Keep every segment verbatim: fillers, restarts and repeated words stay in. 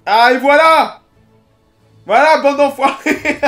Ah, et voilà! Voilà, bande d'enfoirés.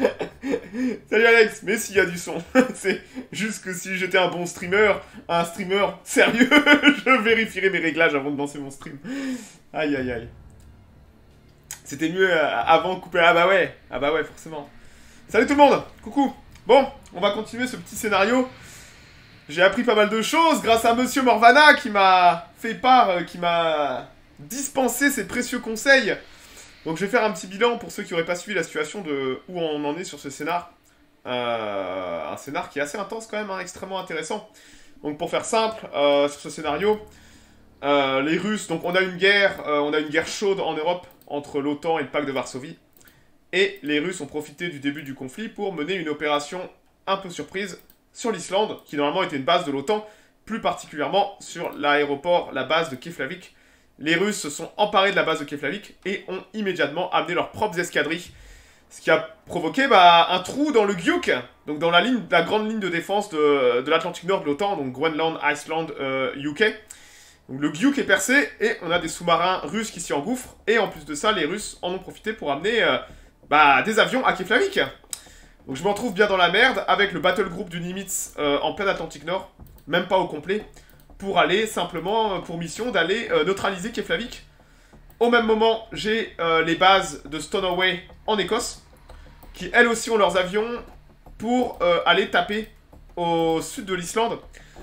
Salut Alex, mais s'il y a du son. C'est juste que si j'étais un bon streamer, un streamer sérieux, je vérifierais mes réglages avant de lancer mon stream. Aïe, aïe, aïe. C'était mieux euh, avant de couper. Ah bah ouais, ah bah ouais, forcément. Salut tout le monde, coucou. Bon, on va continuer ce petit scénario. J'ai appris pas mal de choses grâce à Monsieur Morvana qui m'a fait part, euh, qui m'a dispensé ses précieux conseils. Donc je vais faire un petit bilan pour ceux qui n'auraient pas suivi la situation de où on en est sur ce scénar. Euh, un scénar qui est assez intense quand même, hein, extrêmement intéressant. Donc pour faire simple, euh, sur ce scénario, euh, les Russes, donc on a une guerre, euh, on a une guerre chaude en Europe entre l'OTAN et le pacte de Varsovie. Et les Russes ont profité du début du conflit pour mener une opération un peu surprise sur l'Islande, qui normalement était une base de l'OTAN, plus particulièrement sur l'aéroport, la base de Keflavik. Les Russes se sont emparés de la base de Keflavik et ont immédiatement amené leurs propres escadrilles. Ce qui a provoqué bah, un trou dans le Gyuk, donc dans la, ligne, la grande ligne de défense de, de l'Atlantique Nord de l'OTAN, donc Groenland, Iceland, euh, U K. Donc le Gyuk est percé et on a des sous-marins russes qui s'y engouffrent. Et en plus de ça, les Russes en ont profité pour amener euh, bah, des avions à Keflavik. Donc je m'en trouve bien dans la merde avec le battle group du Nimitz euh, en plein Atlantique Nord, même pas au complet, pour aller simplement, pour mission, d'aller euh, neutraliser Keflavik. Au même moment, j'ai euh, les bases de Stornoway en Écosse, qui elles aussi ont leurs avions pour euh, aller taper au sud de l'Islande.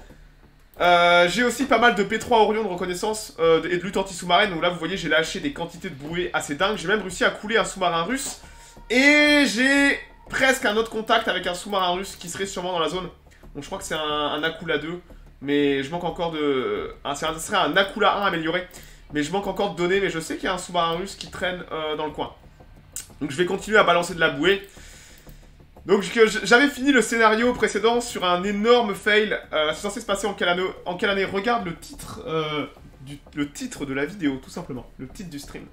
Euh, j'ai aussi pas mal de P trois Orion de reconnaissance euh, et de lutte anti-sous-marine, donc là vous voyez j'ai lâché des quantités de bouées assez dingues. J'ai même réussi à couler un sous-marin russe, et j'ai presque un autre contact avec un sous-marin russe qui serait sûrement dans la zone. Donc je crois que c'est un, un Akula deux, mais je manque encore de... Ah, ce serait un Akula un amélioré. Mais je manque encore de données, mais je sais qu'il y a un sous-marin russe qui traîne euh, dans le coin. Donc je vais continuer à balancer de la bouée. Donc j'avais fini le scénario précédent sur un énorme fail. Euh, c'est censé se passer en quelle année, en quelle année? Regarde le titre, euh, du, le titre de la vidéo, tout simplement. Le titre du stream.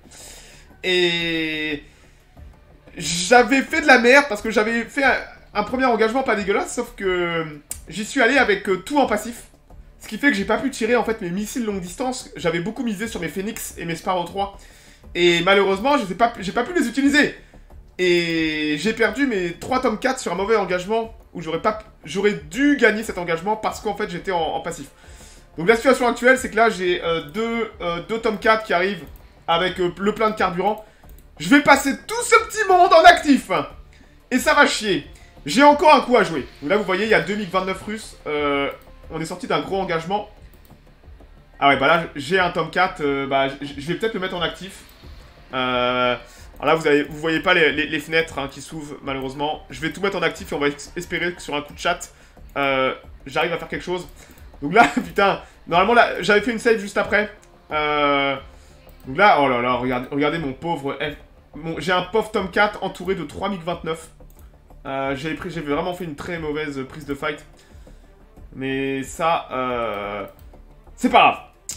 Et... J'avais fait de la merde parce que j'avais fait un, un premier engagement pas dégueulasse, sauf que j'y suis allé avec euh, tout en passif. Ce qui fait que j'ai pas pu tirer en fait mes missiles longue distance. J'avais beaucoup misé sur mes Phoenix et mes Sparrow trois. Et malheureusement, j'ai pas, pas pu les utiliser. Et j'ai perdu mes trois Tomcat sur un mauvais engagement où j'aurais pas, j'aurais dû gagner cet engagement parce qu'en fait j'étais en, en passif. Donc la situation actuelle, c'est que là j'ai euh, deux, euh, deux Tomcat qui arrivent avec euh, le plein de carburant. Je vais passer tout ce petit monde en actif. Et ça va chier. J'ai encore un coup à jouer. Donc là vous voyez, il y a deux MiG vingt-neuf russes. Euh... On est sorti d'un gros engagement. Ah ouais, bah là, j'ai un Tomcat. Euh, bah, je vais peut-être le mettre en actif. Euh, alors là, vous, avez, vous voyez pas les, les, les fenêtres hein, qui s'ouvrent, malheureusement. Je vais tout mettre en actif et on va espérer que sur un coup de chat, euh, j'arrive à faire quelque chose. Donc là, putain, normalement, là, j'avais fait une save juste après. Euh, donc là, oh là là, regardez, regardez mon pauvre... Mon, j'ai un pauvre Tomcat entouré de trois MiG vingt-neuf. Euh, j'ai vraiment fait une très mauvaise prise de fight. Mais ça, euh... c'est pas grave.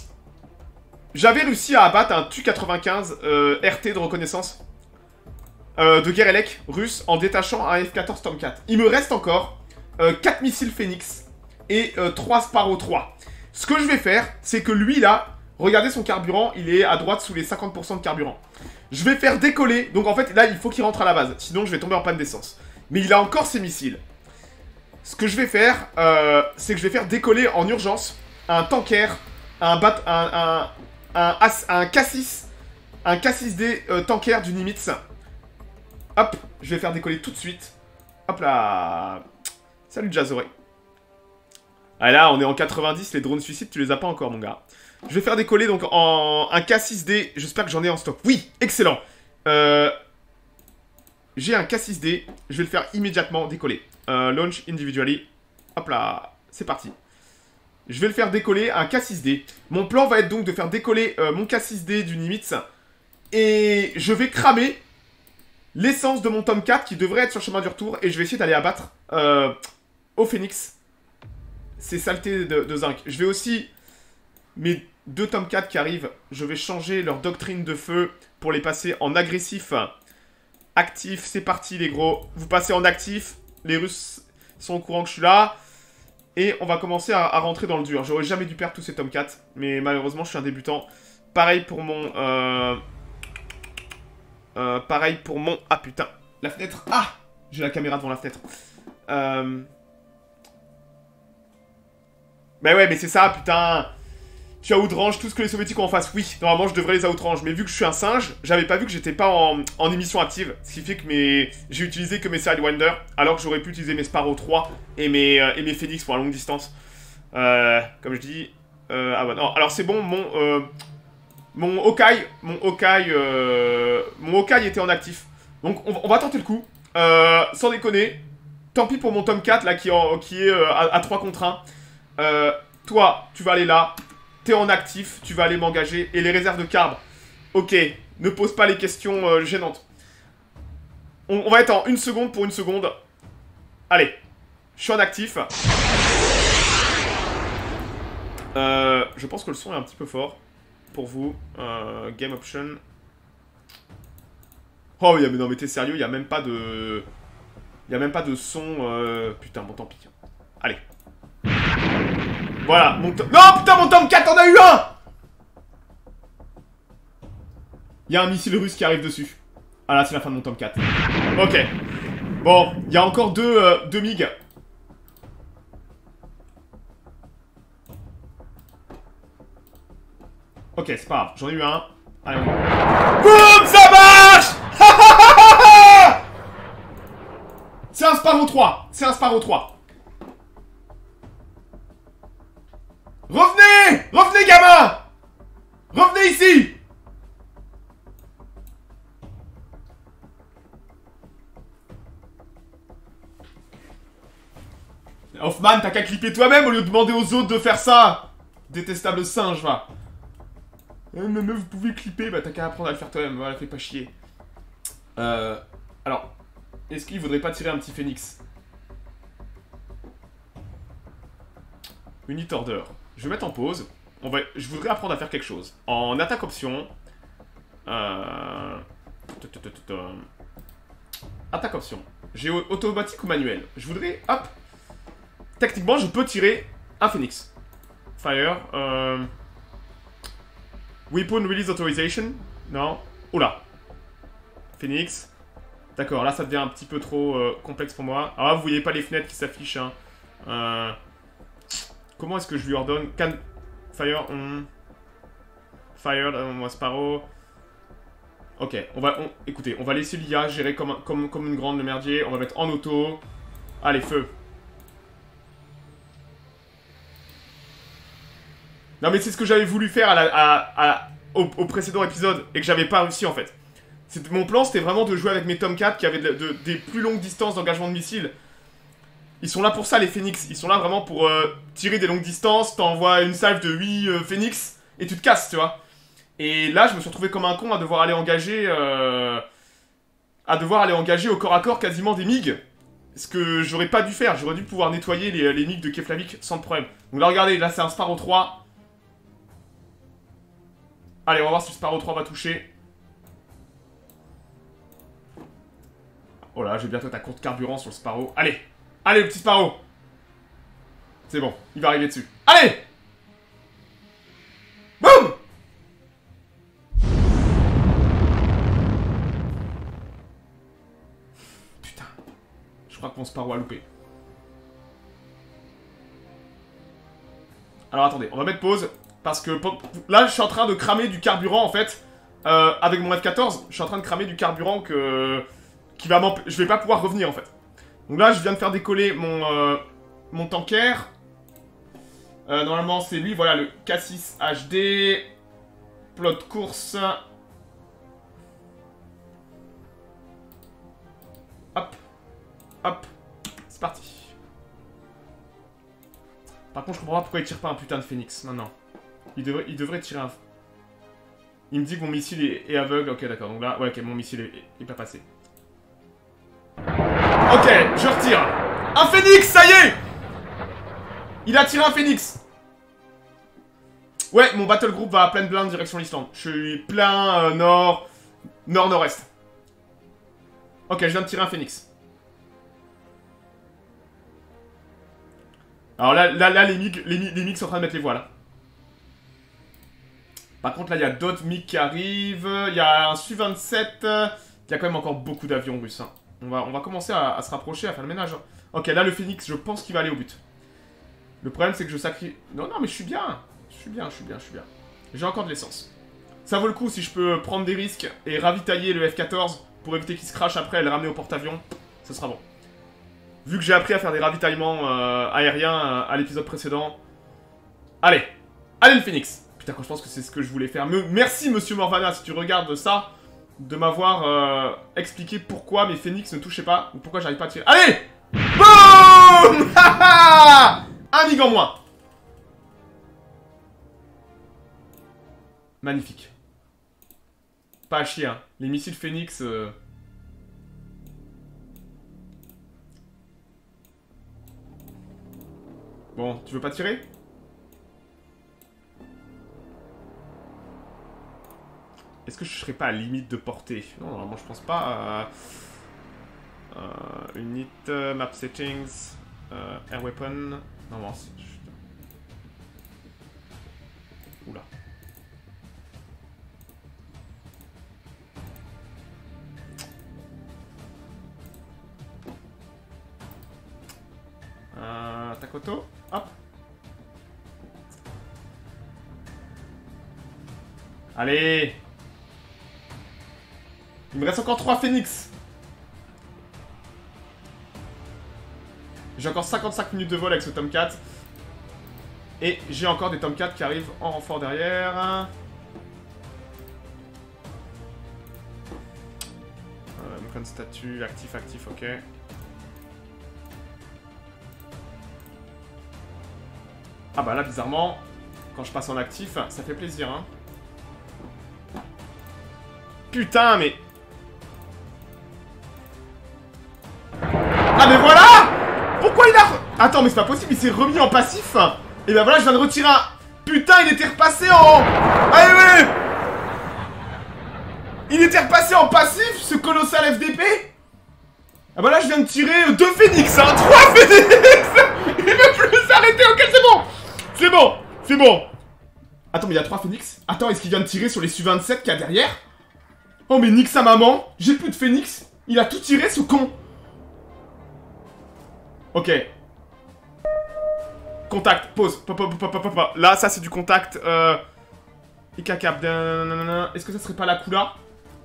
J'avais réussi à abattre un Tu quatre-vingt-quinze euh, R T de reconnaissance euh, de Guerelec russe en détachant un F quatorze Tomcat. Il me reste encore euh, quatre missiles Phoenix et euh, trois Sparrow trois. Ce que je vais faire, c'est que lui là, regardez son carburant, il est à droite sous les cinquante pour cent de carburant. Je vais faire décoller, donc en fait là il faut qu'il rentre à la base, sinon je vais tomber en panne d'essence. Mais il a encore ses missiles. Ce que je vais faire, euh, c'est que je vais faire décoller en urgence un tanker, un bat, un, un, un, un, un K six, un K six D euh, tanker du Nimitz. Hop, je vais faire décoller tout de suite. Hop là. Salut Jazoré. Ah là, on est en quatre-vingt-dix, les drones suicides, tu les as pas encore mon gars. Je vais faire décoller donc en un K six D, j'espère que j'en ai en stock. Oui, excellent. Euh, J'ai un K six D, je vais le faire immédiatement décoller. Euh, launch individually. Hop là, c'est parti. Je vais le faire décoller un K six D. Mon plan va être donc de faire décoller euh, mon K six D du Nimitz. Et je vais cramer l'essence de mon Tomcat qui devrait être sur le chemin du retour. Et je vais essayer d'aller abattre euh, au Phoenix ces saletés de, de zinc. Je vais aussi... Mes deux Tomcat qui arrivent, je vais changer leur doctrine de feu pour les passer en agressif. Actif, c'est parti les gros. Vous passez en actif. Les Russes sont au courant que je suis là. Et on va commencer à, à rentrer dans le dur. J'aurais jamais dû perdre tous ces Tomcat. Mais malheureusement, je suis un débutant. Pareil pour mon... Euh... Euh, pareil pour mon... Ah, putain. La fenêtre. Ah, j'ai la caméra devant la fenêtre. Euh... Mais ouais, mais c'est ça, putain. Tu as outrange tout ce que les soviétiques ont en face. Oui, normalement, je devrais les outrange. Mais vu que je suis un singe, j'avais pas vu que j'étais pas en, en émission active. Ce qui fait que mes... j'ai utilisé que mes Sidewinder, alors que j'aurais pu utiliser mes Sparrow trois et mes, euh, et mes Phoenix pour la longue distance. Euh, comme je dis... Euh, ah bah non, alors c'est bon, mon... Euh, mon Hawkeye... Mon Hawkeye... Euh, mon Hawkeye était en actif. Donc, on, on va tenter le coup. Euh, sans déconner. Tant pis pour mon Tomcat, là, qui, en, qui est euh, à, à trois contre un. Euh, toi, tu vas aller là. T'es en actif, tu vas aller m'engager. Et les réserves de carbe, ok, ne pose pas les questions euh, gênantes. On, on va être en une seconde pour une seconde. Allez, je suis en actif. Euh, je pense que le son est un petit peu fort pour vous. Euh, game option. Oh, mais non, mais t'es sérieux, il n'y a même pas de... Il n'y a même pas de son... Euh... Putain, bon, tant pis. Allez. Voilà, mon tom... Non, putain, mon Tomcat, t'en as eu un! Il y a un missile russe qui arrive dessus. Ah là, c'est la fin de mon Tomcat. Ok. Bon, il y a encore deux, euh, deux MiG. Ok, c'est pas grave, j'en ai eu un. Allez, on... Boum, ça marche! C'est un Sparrow trois. C'est un Sparrow trois. Revenez! Revenez, gamin! Revenez ici! Hoffman, t'as qu'à clipper toi-même au lieu de demander aux autres de faire ça! Détestable singe, va. Euh, mais, mais vous pouvez clipper, bah t'as qu'à apprendre à le faire toi-même, voilà, fais pas chier. Euh... Alors, est-ce qu'il vaudrait pas tirer un petit phénix? Unit order. Je vais mettre en pause. On va... Je voudrais apprendre à faire quelque chose. En attaque option... Euh... Attaque option. J'ai automatique ou manuel. Je voudrais... Hop. Techniquement, je peux tirer un phénix. Fire. Euh... Weapon Release Authorization. Non. Oula. Phoenix. D'accord, là ça devient un petit peu trop euh, complexe pour moi. Alors là, vous voyez pas les fenêtres qui s'affichent. Hein. Euh... Comment est-ce que je lui ordonne? Can... Fire. On... Fire, euh, moi Sparrow. Ok, on va... On... Écoutez, on va laisser l'I A gérer comme, un, comme, comme une grande le merdier. On va mettre en auto. Allez, feu. Non mais c'est ce que j'avais voulu faire à la, à, à, au, au précédent épisode et que j'avais pas réussi en fait. Mon plan c'était vraiment de jouer avec mes Tomcat qui avaient de, de, des plus longues distances d'engagement de missiles. Ils sont là pour ça les Phoenix, ils sont là vraiment pour euh, tirer des longues distances, t'envoies une salve de huit euh, Phoenix et tu te casses tu vois. Et là je me suis retrouvé comme un con à devoir aller engager... Euh, à devoir aller engager au corps à corps quasiment des MiG. Ce que j'aurais pas dû faire, j'aurais dû pouvoir nettoyer les, les MiG de Keflavik sans problème. Donc là regardez, là c'est un Sparrow trois. Allez, on va voir si le Sparrow trois va toucher. Oh là, j'ai bientôt ta courte carburant sur le Sparrow. Allez! Allez, le petit Sparrow! C'est bon, il va arriver dessus. Allez! Boum! Putain. Je crois que mon Sparrow a loupé. Alors attendez, on va mettre pause. Parce que là, je suis en train de cramer du carburant, en fait. Euh, avec mon F quatorze, je suis en train de cramer du carburant que... Qui va m'empêcher... Je vais pas pouvoir revenir, en fait. Donc là, je viens de faire décoller mon... Euh, mon tanker. Euh, normalement, c'est lui, voilà, le K six H D. Plot course. Hop. Hop. C'est parti. Par contre, je comprends pas pourquoi il tire pas un putain de phénix. Non, non. Il devrait, il devrait tirer un... Il me dit que mon missile est, est aveugle. Ok, d'accord. Donc là, ouais, ok, mon missile est, est pas passé. Ok, je retire. Un phénix, ça y est! Il a tiré un phénix. Ouais, mon battle group va à pleine blinde direction l'Islande. Je suis plein euh, nord... Nord-nord-est. Ok, je viens de tirer un phénix. Alors là, là, là les MiG, les, les MiG sont en train de mettre les voiles. Par contre, là, il y a d'autres MiG qui arrivent. Il y a un Su vingt-sept. Il y a quand même encore beaucoup d'avions russes. Hein. On, va, on va commencer à, à se rapprocher, à faire le ménage. Hein. Ok, là, le Phoenix, je pense qu'il va aller au but. Le problème, c'est que je sacrifie... Non, non, mais je suis bien. Je suis bien, je suis bien, je suis bien. J'ai encore de l'essence. Ça vaut le coup si je peux prendre des risques et ravitailler le F quatorze pour éviter qu'il se crache après et le ramener au porte-avions. Ce sera bon. Vu que j'ai appris à faire des ravitaillements euh, aériens euh, à l'épisode précédent. Allez. Allez, le Phoenix. Putain, quand je pense que c'est ce que je voulais faire. Me... Merci, monsieur Morvana, si tu regardes ça, de m'avoir euh, expliqué pourquoi mes Phoenix ne touchaient pas, ou pourquoi j'arrive pas à tirer. Allez. Boum. Un mig en moins. Magnifique. Pas à chier, hein. Les missiles Phoenix... Euh... Bon, tu veux pas tirer? Est-ce que je serais pas à limite de portée? Non, normalement je pense pas. Euh... Euh... Unit, uh, map settings, euh... air weapon... Non, non, c'est... Oula. Euh... Takoto, hop. Allez. Il me reste encore trois Phoenix. J'ai encore cinquante-cinq minutes de vol avec ce Tomcat. Et j'ai encore des Tomcat qui arrivent en renfort derrière. Euh, Micron statut, actif, actif, ok. Ah bah là, bizarrement, quand je passe en actif, ça fait plaisir, hein. Putain, mais... Ah mais voilà! Pourquoi il a... Attends, mais c'est pas possible, il s'est remis en passif. Et ben voilà, je viens de retirer un... Putain, il était repassé en... Allez, ouais! Il était repassé en passif, ce colossal F D P. Ah bah là, je viens de tirer deux Phoenix, hein. Trois Phoenix. Il veut plus s'arrêter, ok, c'est bon. C'est bon, c'est bon. Attends, mais il y a trois Phoenix. Attends, est-ce qu'il vient de tirer sur les Su vingt-sept qu'il y a derrière? Oh, mais nique sa maman. J'ai plus de Phoenix. Il a tout tiré, ce con. Ok. Contact, pause. Pop, pop, pop, pop, pop. Là, ça, c'est du contact. Euh... Ikakap. Est-ce que ça serait pas la Kula?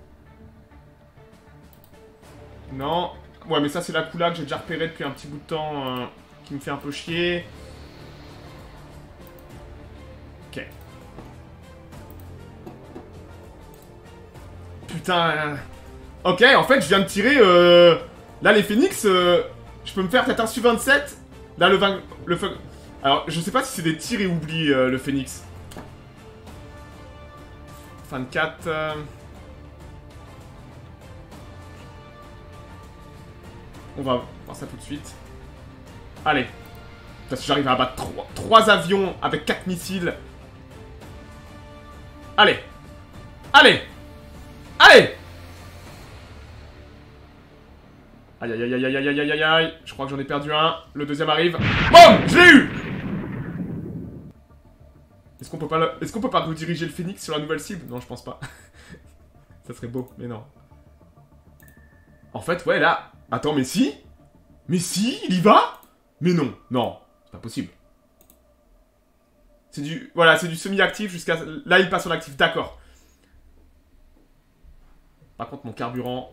Non. Ouais, mais ça, c'est la Kula que j'ai déjà repérée depuis un petit bout de temps. Euh, qui me fait un peu chier. Ok. Putain. Ok, en fait, je viens de tirer... Euh... Là, les Phoenix, euh... je peux me faire peut-être un Su vingt-sept. Là, le vingt... Le... Alors, je sais pas si c'est des tirs et oubli, euh, le Phoenix. vingt-quatre... Euh... On va voir ça tout de suite. Allez. Parce que j'arrive à abattre trois avions avec quatre missiles. Allez. Allez. Allez. Aïe aïe aïe aïe aïe aïe aïe aïe aïe. Je crois que j'en ai perdu un. Le deuxième arrive. Boum. Je l'ai eu. Est-ce qu'on peut pas le... Est-ce qu'on peut pas rediriger le Phoenix sur la nouvelle cible? Non, je pense pas. Ça serait beau, mais non. En fait, ouais, là... Attends, mais si? Mais si? Il y va? Mais non, non. C'est pas possible. C'est du... Voilà, c'est du semi-actif jusqu'à... Là, il passe en actif, d'accord. Par contre, mon carburant...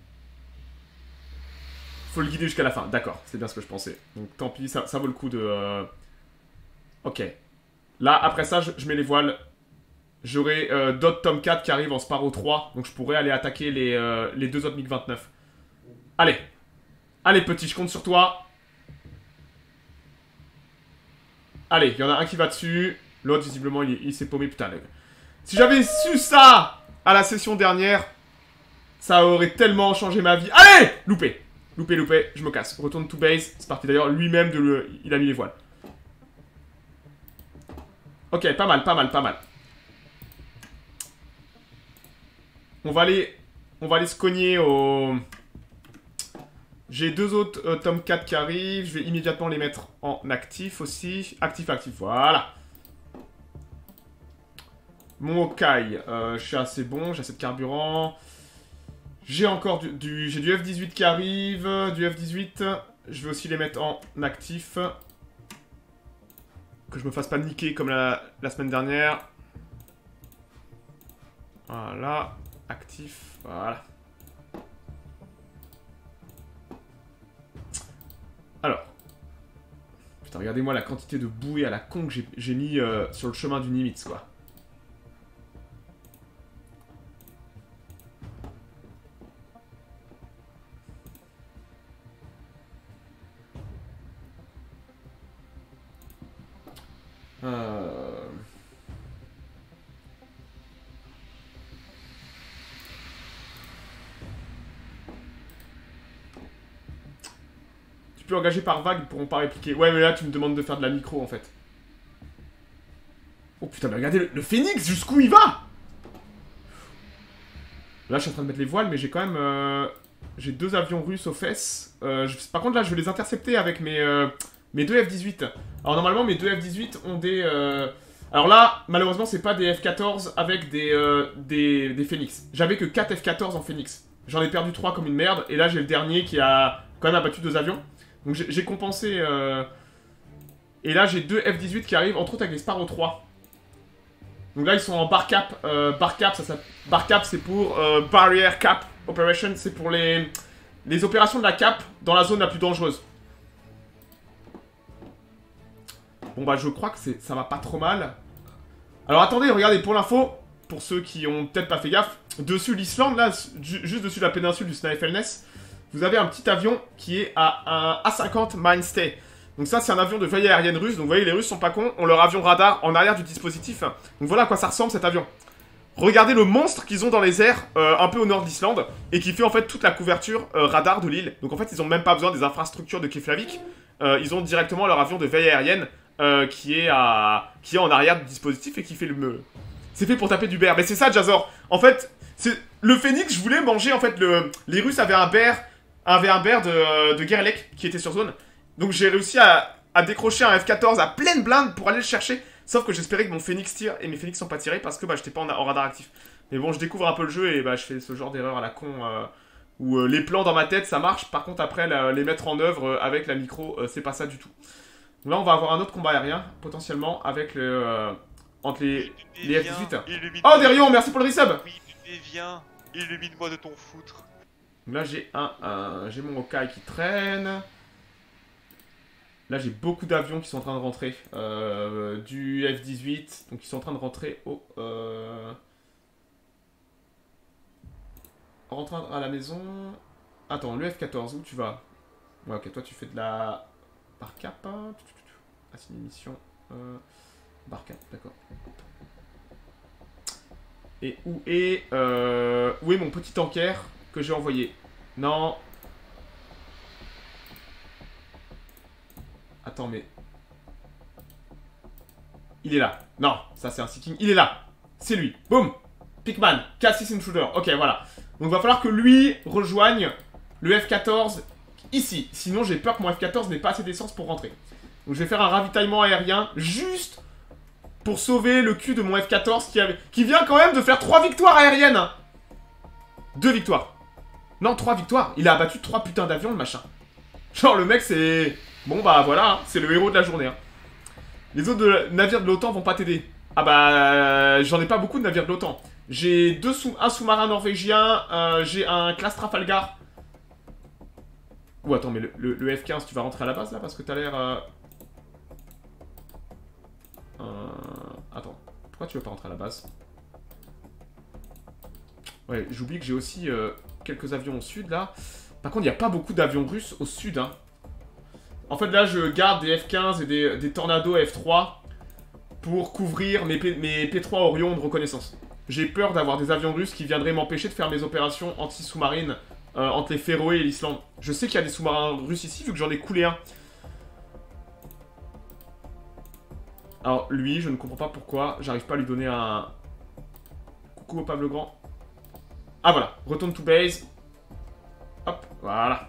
Faut le guider jusqu'à la fin, d'accord. C'est bien ce que je pensais. Donc, tant pis, ça, ça vaut le coup de... Euh... Ok. Là, après ça, je, je mets les voiles. J'aurai euh, d'autres Tomcat qui arrivent en Sparrow trois. Donc, je pourrais aller attaquer les, euh, les deux autres MiG vingt-neuf. Allez. Allez, petit, je compte sur toi. Allez, il y en a un qui va dessus. L'autre, visiblement, il, il s'est paumé. Putain, là. Si j'avais su ça à la session dernière, ça aurait tellement changé ma vie. Allez! Loupé. Loupé, loupé. Je me casse. Retourne to base. C'est parti. D'ailleurs, lui-même, de le... il a mis les voiles. Ok, pas mal, pas mal, pas mal. On va aller... On va aller se cogner au... J'ai deux autres euh, Tomcat qui arrivent. Je vais immédiatement les mettre en actif aussi. Actif, actif, voilà. Mon Hawkeye, euh, je suis assez bon, j'ai assez de carburant. J'ai encore du, du j'ai du F dix-huit qui arrive, du F dix-huit. Je vais aussi les mettre en actif. Que je me fasse pas niquer comme la, la semaine dernière. Voilà, actif, voilà. Alors. Putain, regardez-moi la quantité de bouées à la con que j'ai mis euh, sur le chemin du Nimitz, quoi. Euh... Tu peux engager par vague, ils pourront pas répliquer. Ouais, mais là, tu me demandes de faire de la micro, en fait. Oh putain, mais regardez, le, le phénix, jusqu'où il va? Là, je suis en train de mettre les voiles, mais j'ai quand même... Euh... J'ai deux avions russes aux fesses. Euh, je... Par contre, là, je vais les intercepter avec mes, euh... mes deux F dix-huit. Alors, normalement, mes deux F dix-huit ont des... Euh... Alors là, malheureusement, c'est pas des F quatorze avec des, euh, des, des Phoenix. J'avais que quatre F quatorze en Phoenix. J'en ai perdu trois comme une merde. Et là, j'ai le dernier qui a quand même abattu deux avions. Donc j'ai compensé... Euh... Et là, j'ai deux F dix-huit qui arrivent, entre autres avec les Sparrow trois. Donc là, ils sont en bar cap. Euh, bar cap, ça, ça... bar cap, c'est pour euh, Barrier Cap Operation. C'est pour les... les opérations de la cap dans la zone la plus dangereuse. Bon bah je crois que ça va pas trop mal. Alors attendez, regardez, pour l'info, pour ceux qui ont peut-être pas fait gaffe, dessus l'Islande, là, juste dessus la péninsule du Snæfellsnes, vous avez un petit avion qui est à un A cinquante Mainstay. Donc ça c'est un avion de veille aérienne russe, donc vous voyez les Russes sont pas cons, ont leur avion radar en arrière du dispositif. Donc voilà à quoi ça ressemble cet avion. Regardez le monstre qu'ils ont dans les airs, euh, un peu au nord d'Islande, et qui fait en fait toute la couverture euh, radar de l'île. Donc en fait ils ont même pas besoin des infrastructures de Keflavik, euh, ils ont directement leur avion de veille aérienne. Euh, qui est à qui est en arrière du dispositif et qui fait le me. C'est fait pour taper du bear. Mais c'est ça, Jazor. En fait, c'est le phénix. Je voulais manger en fait le. Les Russes avaient un bear, avaient un bear de de Gerlek qui était sur zone. Donc j'ai réussi à, à décrocher un F quatorze à pleine blinde pour aller le chercher. Sauf que j'espérais que mon phénix tire et mes phénix sont pas tirés parce que bah j'étais pas en, en radar actif. Mais bon, je découvre un peu le jeu et bah je fais ce genre d'erreur à la con euh, où euh, les plans dans ma tête ça marche. Par contre après la, les mettre en œuvre euh, avec la micro, euh, c'est pas ça du tout. Là, on va avoir un autre combat aérien, potentiellement, avec le... Euh, entre les, les F dix-huit. Oh, Derion, merci pour le resub. Oui, mais viens, illumine-moi de ton foutre. Là, j'ai un, un j'ai mon Hawkeye qui traîne. Là, j'ai beaucoup d'avions qui sont en train de rentrer. Euh, du F dix-huit, donc ils sont en train de rentrer au... Euh... Rentrer à la maison... Attends, le F quatorze, où tu vas? Ouais, ok, toi, tu fais de la... Bar cap, hein. Ah, c'est une mission. Euh... Bar cap, d'accord. Et où est... Euh... Où est mon petit tanker que j'ai envoyé? Non. Attends, mais... Il est là. Non, ça c'est un Seeking. Il est là. C'est lui. Boum. Pickman. K six Intruder. Ok, voilà. Donc il va falloir que lui rejoigne le F quatorze ici. Sinon, j'ai peur que mon F quatorze n'ait pas assez d'essence pour rentrer. Donc je vais faire un ravitaillement aérien juste pour sauver le cul de mon F quatorze qui, avait... qui vient quand même de faire trois victoires aériennes. Deux victoires. Non, trois victoires. Il a abattu trois putains d'avions, le machin. Genre, le mec, c'est... Bon, bah voilà, hein, c'est le héros de la journée. Hein. Les autres de... navires de l'OTAN vont pas t'aider. Ah bah, euh, j'en ai pas beaucoup de navires de l'OTAN. J'ai deux sous... un sous-marin norvégien, euh, j'ai un classe Trafalgar. Ou attends, mais le, le, le F quinze, tu vas rentrer à la base, là, parce que t'as l'air... Euh... Euh... Attends, pourquoi tu veux pas rentrer à la base? Ouais, j'oublie que j'ai aussi euh, quelques avions au sud, là. Par contre, il n'y a pas beaucoup d'avions russes au sud, hein. En fait, là, je garde des F quinze et des, des Tornado F trois pour couvrir mes, P, mes P trois Orion de reconnaissance. J'ai peur d'avoir des avions russes qui viendraient m'empêcher de faire mes opérations anti-sous-marines euh, entre les Féroé et l'Islande. Je sais qu'il y a des sous-marins russes ici, vu que j'en ai coulé un. Alors, lui, je ne comprends pas pourquoi j'arrive pas à lui donner un... Coucou au Pablo Grand. Ah, voilà. Return to base. Hop, voilà.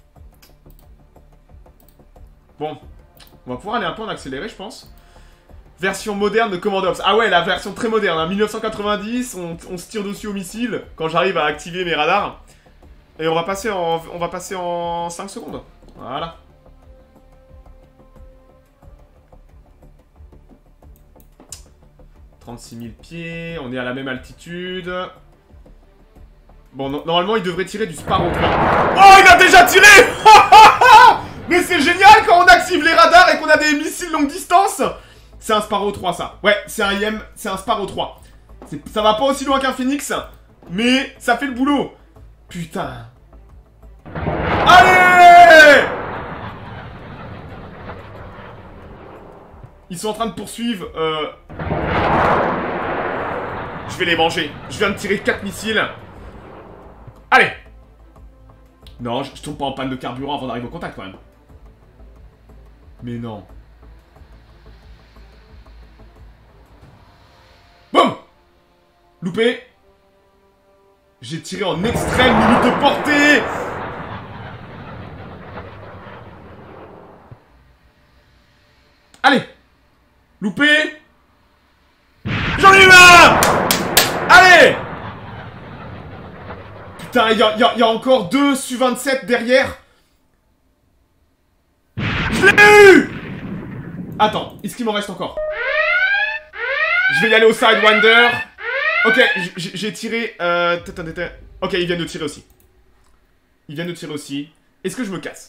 Bon. On va pouvoir aller un peu en accéléré, je pense. Version moderne de Command Ops. Ah ouais, la version très moderne, hein. mille neuf cent quatre-vingt-dix, on, on se tire dessus au missile quand j'arrive à activer mes radars. Et on va passer en, on va passer en cinq secondes. Voilà. trente-six mille pieds, on est à la même altitude. Bon, no normalement, il devrait tirer du Sparrow trois. Oh, il a déjà tiré. Mais c'est génial quand on active les radars et qu'on a des missiles longue distance. C'est un Sparrow trois, ça. Ouais, c'est un I M, c'est un Sparrow trois. Ça va pas aussi loin qu'un Phoenix, mais ça fait le boulot. Putain. Allez! Ils sont en train de poursuivre. Euh... Je vais les manger. Je viens de tirer quatre missiles. Allez! Non, je, je tombe pas en panne de carburant avant d'arriver au contact, quand même. Mais non. Boum! Loupé. J'ai tiré en extrême limite de portée. Allez! Loupé! J'en ai eu un! Allez! Putain, il y, y, y a encore deux S U vingt-sept derrière. Je l'ai eu! Attends, est-ce qu'il m'en reste encore? Je vais y aller au Sidewinder. Ok, j'ai tiré... Euh... Ok, il vient de tirer aussi. Il vient de tirer aussi. Est-ce que je me casse?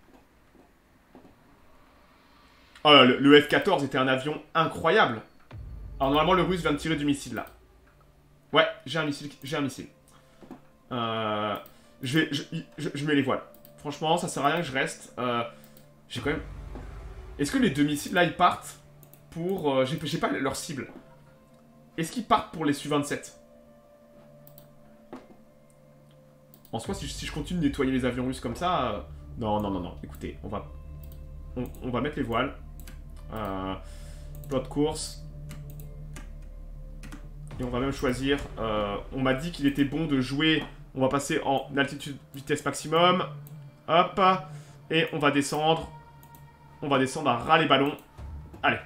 Oh là, le, le F quatorze était un avion incroyable. Alors normalement, le Russe vient de tirer du missile, là. Ouais, j'ai un missile. J'ai un missile. Euh... Je vais... Je, je, je mets les voiles. Franchement, ça sert à rien que je reste. Euh... J'ai quand même... Est-ce que les deux missiles, là, ils partent pour... Euh... J'ai pas leur cible. Est-ce qu'ils partent pour les S U vingt-sept? En soi, si je, si je continue de nettoyer les avions russes comme ça... Euh... Non, non, non, non. Écoutez, on va... On, on va mettre les voiles. Euh... Plot de course. Et on va même choisir... Euh... On m'a dit qu'il était bon de jouer... On va passer en altitude vitesse maximum. Hop. Et on va descendre. On va descendre à ras les ballons. Allez.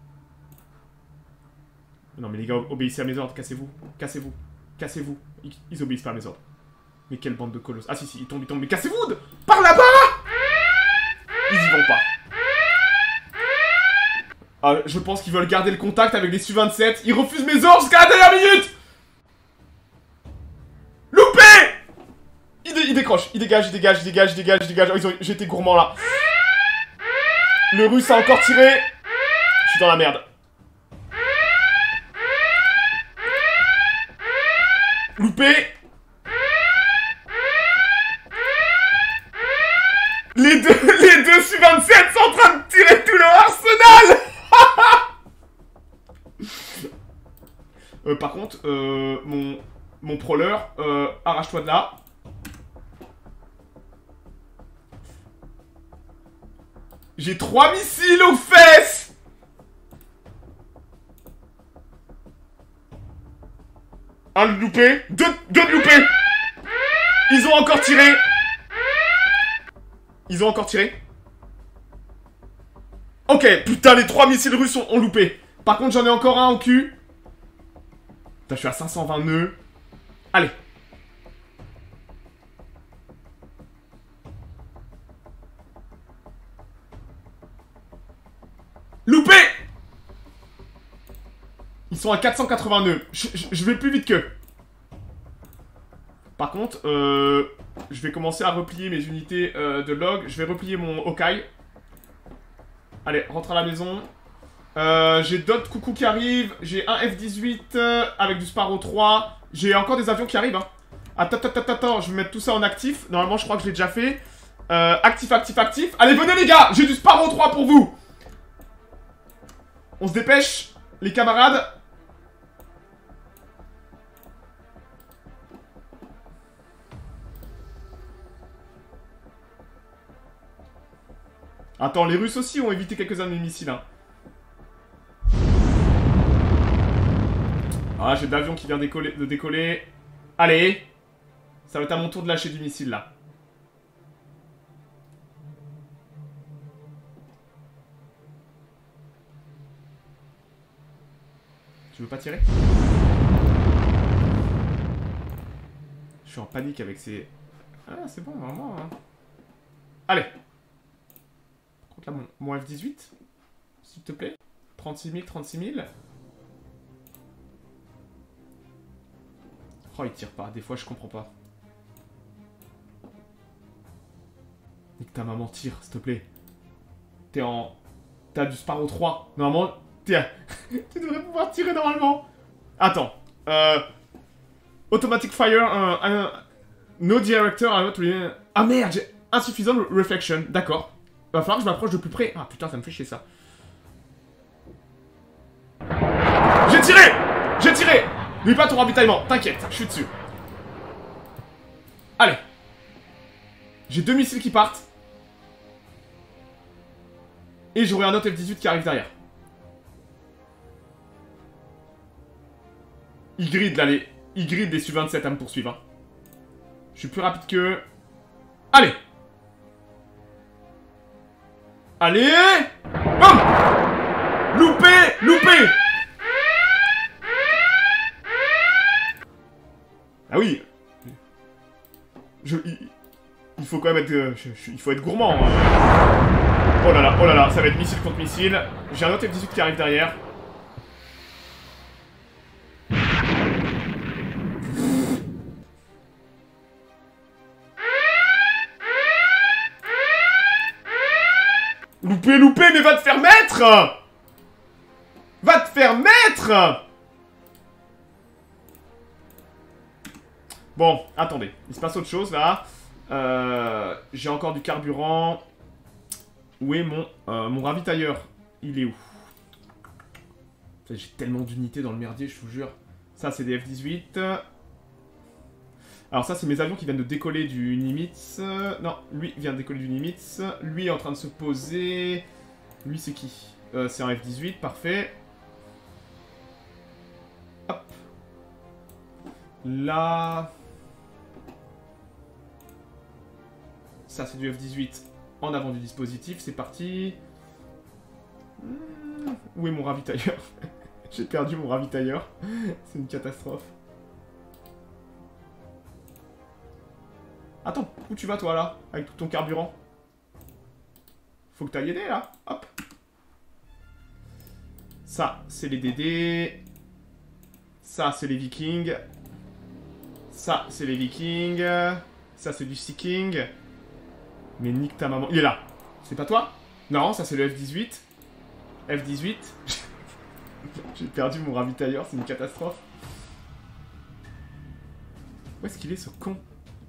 Non mais les gars, obéissez à mes ordres, cassez-vous, cassez-vous, cassez-vous. Ils, ils obéissent pas à mes ordres. Mais quelle bande de colosses. Ah si si, ils tombent, ils tombent, mais cassez-vous de... Par là-bas. Ils y vont pas. Ah, je pense qu'ils veulent garder le contact avec les S U vingt-sept. Ils refusent mes ordres jusqu'à la dernière minute. Loupé. Il, dé il décroche, il dégage, il dégage, il dégage, il dégage, il dégage. Oh, j'ai été gourmand là. Le russe a encore tiré. Je suis dans la merde. Loupé. Les deux, les deux S U vingt-sept sont en train de tirer tout leur arsenal. euh, Par contre, euh, mon, mon prowler, euh, arrache-toi de là. J'ai trois missiles aux fesses. Un de loupé, deux, deux de loupé. Ils ont encore tiré. Ils ont encore tiré. Ok, putain, les trois missiles russes ont, ont loupé. Par contre, j'en ai encore un au cul. Putain, je suis à cinq cent vingt nœuds. Allez. Loupé. Ils sont à quatre cent quatre-vingts nœuds. Je, je, je vais plus vite qu'eux. Par contre, euh, je vais commencer à replier mes unités euh, de log. Je vais replier mon Hawkeye. Allez, rentre à la maison. Euh, j'ai d'autres coucous qui arrivent. J'ai un F dix-huit euh, avec du Sparrow trois. J'ai encore des avions qui arrivent. Hein. Attends, attends, attends, attends. Je vais mettre tout ça en actif. Normalement, je crois que je l'ai déjà fait. Euh, actif, actif, actif. Allez, venez les gars. J'ai du Sparrow trois pour vous. On se dépêche, les camarades. Attends, les Russes aussi ont évité quelques-uns de mes missiles. Hein. Ah, j'ai de l'avion qui vient décoller, de décoller. Allez. Ça va être à mon tour de lâcher du missile, là. Tu veux pas tirer? Je suis en panique avec ces... Ah, c'est bon, vraiment. Hein. Allez. Par contre, là, mon, mon F dix-huit, s'il te plaît. trente-six mille, trente-six mille. Oh, il tire pas. Des fois, je comprends pas. Nique ta maman, tire, s'il te plaît. T'es en... T'as du Sparrow trois. Normalement, t'es... tu devrais pouvoir tirer normalement. Attends. Euh... Automatic fire, un... un... No director, un autre... Ah merde, j'ai insuffisant reflection. D'accord. Va falloir que je m'approche de plus près. Ah putain, ça me fait chier ça. J'ai tiré! J'ai tiré! N'oublie pas ton ravitaillement, t'inquiète, je suis dessus. Allez. J'ai deux missiles qui partent. Et j'aurai un autre F dix-huit qui arrive derrière. Il grid là, les... Il grid les Su vingt-sept à me poursuivre. Hein. Je suis plus rapide que... Allez! Allez! Bam! Loupé! Loupé! Ah oui! Je... Il, il faut quand même être... Euh, je, je, il faut être gourmand. Hein. Oh là là, oh là là, ça va être missile contre missile. J'ai un autre F dix-huit qui arrive derrière. Loupé, loupé, mais va te faire mettre! Va te faire mettre! Bon, attendez. Il se passe autre chose, là. Euh, J'ai encore du carburant. Où est mon, euh, mon ravitailleur? Il est où? J'ai tellement d'unités dans le merdier, je vous jure. Ça, c'est des F dix-huit. Alors ça, c'est mes avions qui viennent de décoller du Nimitz. Non, lui vient de décoller du Nimitz. Lui est en train de se poser. Lui, c'est qui? euh, C'est un F dix-huit, parfait. Hop. Là... Ça, c'est du F dix-huit en avant du dispositif. C'est parti. Où est mon ravitailleur? J'ai perdu mon ravitailleur. C'est une catastrophe. Attends, où tu vas toi là? Avec tout ton carburant? Faut que t'ailles aider là. Hop. Ça, c'est les D D. Ça, c'est les Vikings. Ça, c'est les Vikings. Ça, c'est du Seeking. Mais nique ta maman. Il est là. C'est pas toi? Non, ça c'est le F dix-huit. F dix-huit. J'ai perdu mon ravitailleur, c'est une catastrophe. Où est-ce qu'il est ce con?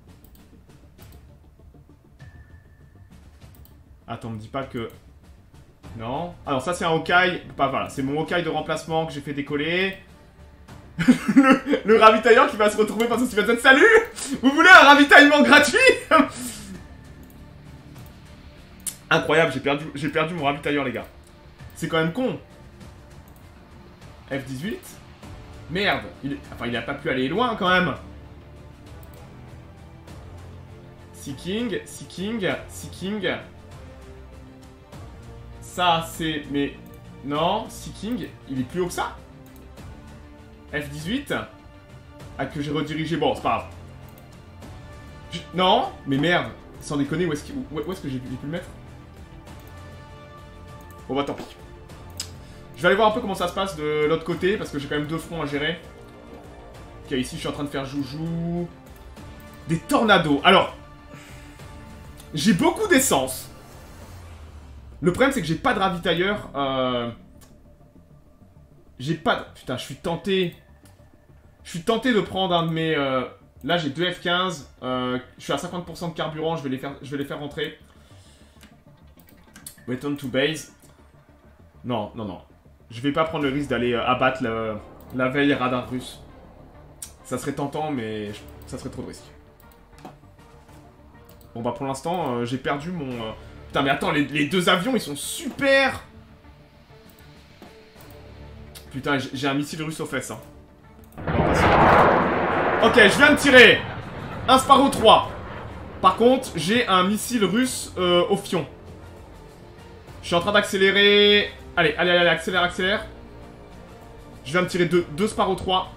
Attends, me dis pas que... Non. Alors ça c'est un Hawkeye. Bah voilà, c'est mon Hawkeye de remplacement que j'ai fait décoller. le, le ravitailleur qui va se retrouver face au Su vingt-sept. Salut! Vous voulez un ravitaillement gratuit? Incroyable, j'ai perdu, j'ai perdu mon ravitailleur, les gars. C'est quand même con. F dix-huit. Merde. Il, enfin, il a pas pu aller loin, quand même. Seeking, Seeking, Seeking. Ça, c'est... Mais... Non, Seeking, il est plus haut que ça. F dix-huit. Ah, que j'ai redirigé. Bon, c'est pas grave. Je... Non, mais merde. Sans déconner, où est-ce qu où, où est-ce que j'ai pu le mettre? Bon bah tant pis. Je vais aller voir un peu comment ça se passe de l'autre côté, parce que j'ai quand même deux fronts à gérer. Ok, ici je suis en train de faire joujou. Des tornados. Alors, j'ai beaucoup d'essence. Le problème c'est que j'ai pas de ravitailleur. Euh... J'ai pas de... Putain, je suis tenté... Je suis tenté de prendre un de mes... Euh... Là j'ai deux F quinze. Euh... Je suis à cinquante pour cent de carburant, je vais les faire, je vais les faire rentrer. Return to base. Non, non, non. Je vais pas prendre le risque d'aller euh, abattre le, la veille radar russe. Ça serait tentant, mais je, ça serait trop de risque. Bon bah pour l'instant, euh, j'ai perdu mon... Euh... Putain mais attends, les, les deux avions, ils sont super. Putain, j'ai un missile russe aux fesses. Hein. Ok, je viens de tirer un Sparrow trois. Par contre, j'ai un missile russe euh, au fion. Je suis en train d'accélérer... Allez, allez, allez, accélère, accélère. Je viens de tirer deux, deux Sparrow trois.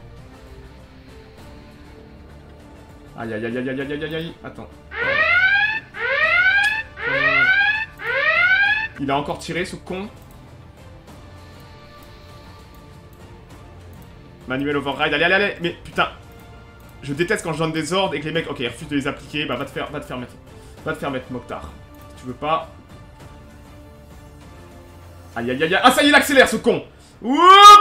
Aïe aïe aïe aïe aïe aïe aïe aïe. Attends. Euh... Il a encore tiré ce con. Manuel override. Allez allez allez. Mais putain. Je déteste quand je donne des ordres et que les mecs, ok, refusent de les appliquer. Bah va te faire, va te faire mettre. Va te faire mettre Mokhtar. Tu veux pas. Aïe aïe aïe aïe. Ah ça y est, il accélère ce con. Oup.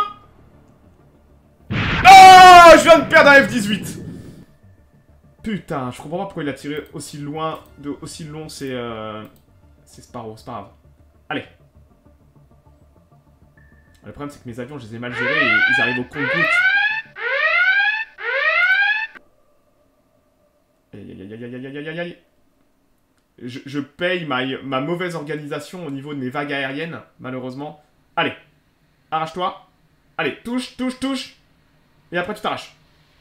Oh, je viens de perdre un F dix-huit. Putain, je comprends pas pourquoi il a tiré aussi loin, de aussi long, c'est euh, c'est Sparrow, c'est pas grave. Allez. Le problème c'est que mes avions, je les ai mal gérés et ils arrivent au compte-gouttes. Aïe aïe aïe aïe aïe aïe aïe aïe. Je, je paye ma, ma mauvaise organisation au niveau de mes vagues aériennes, malheureusement. Allez, arrache-toi. Allez, touche, touche, touche. Et après tu t'arraches.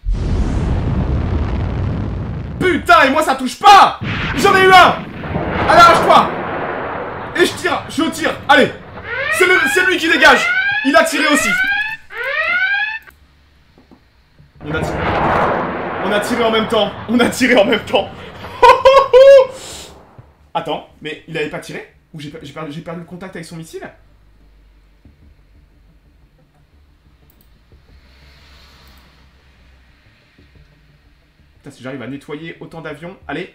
Putain, et moi ça touche pas. J'en ai eu un. Allez, arrache-toi. Et je tire, je tire. Allez, c'est lui qui dégage. Il a tiré aussi. On a tiré. On a tiré en même temps. On a tiré en même temps. Attends, mais il avait pas tiré? Ou j'ai perdu, perdu le contact avec son missile? Putain, si j'arrive à nettoyer autant d'avions... Allez.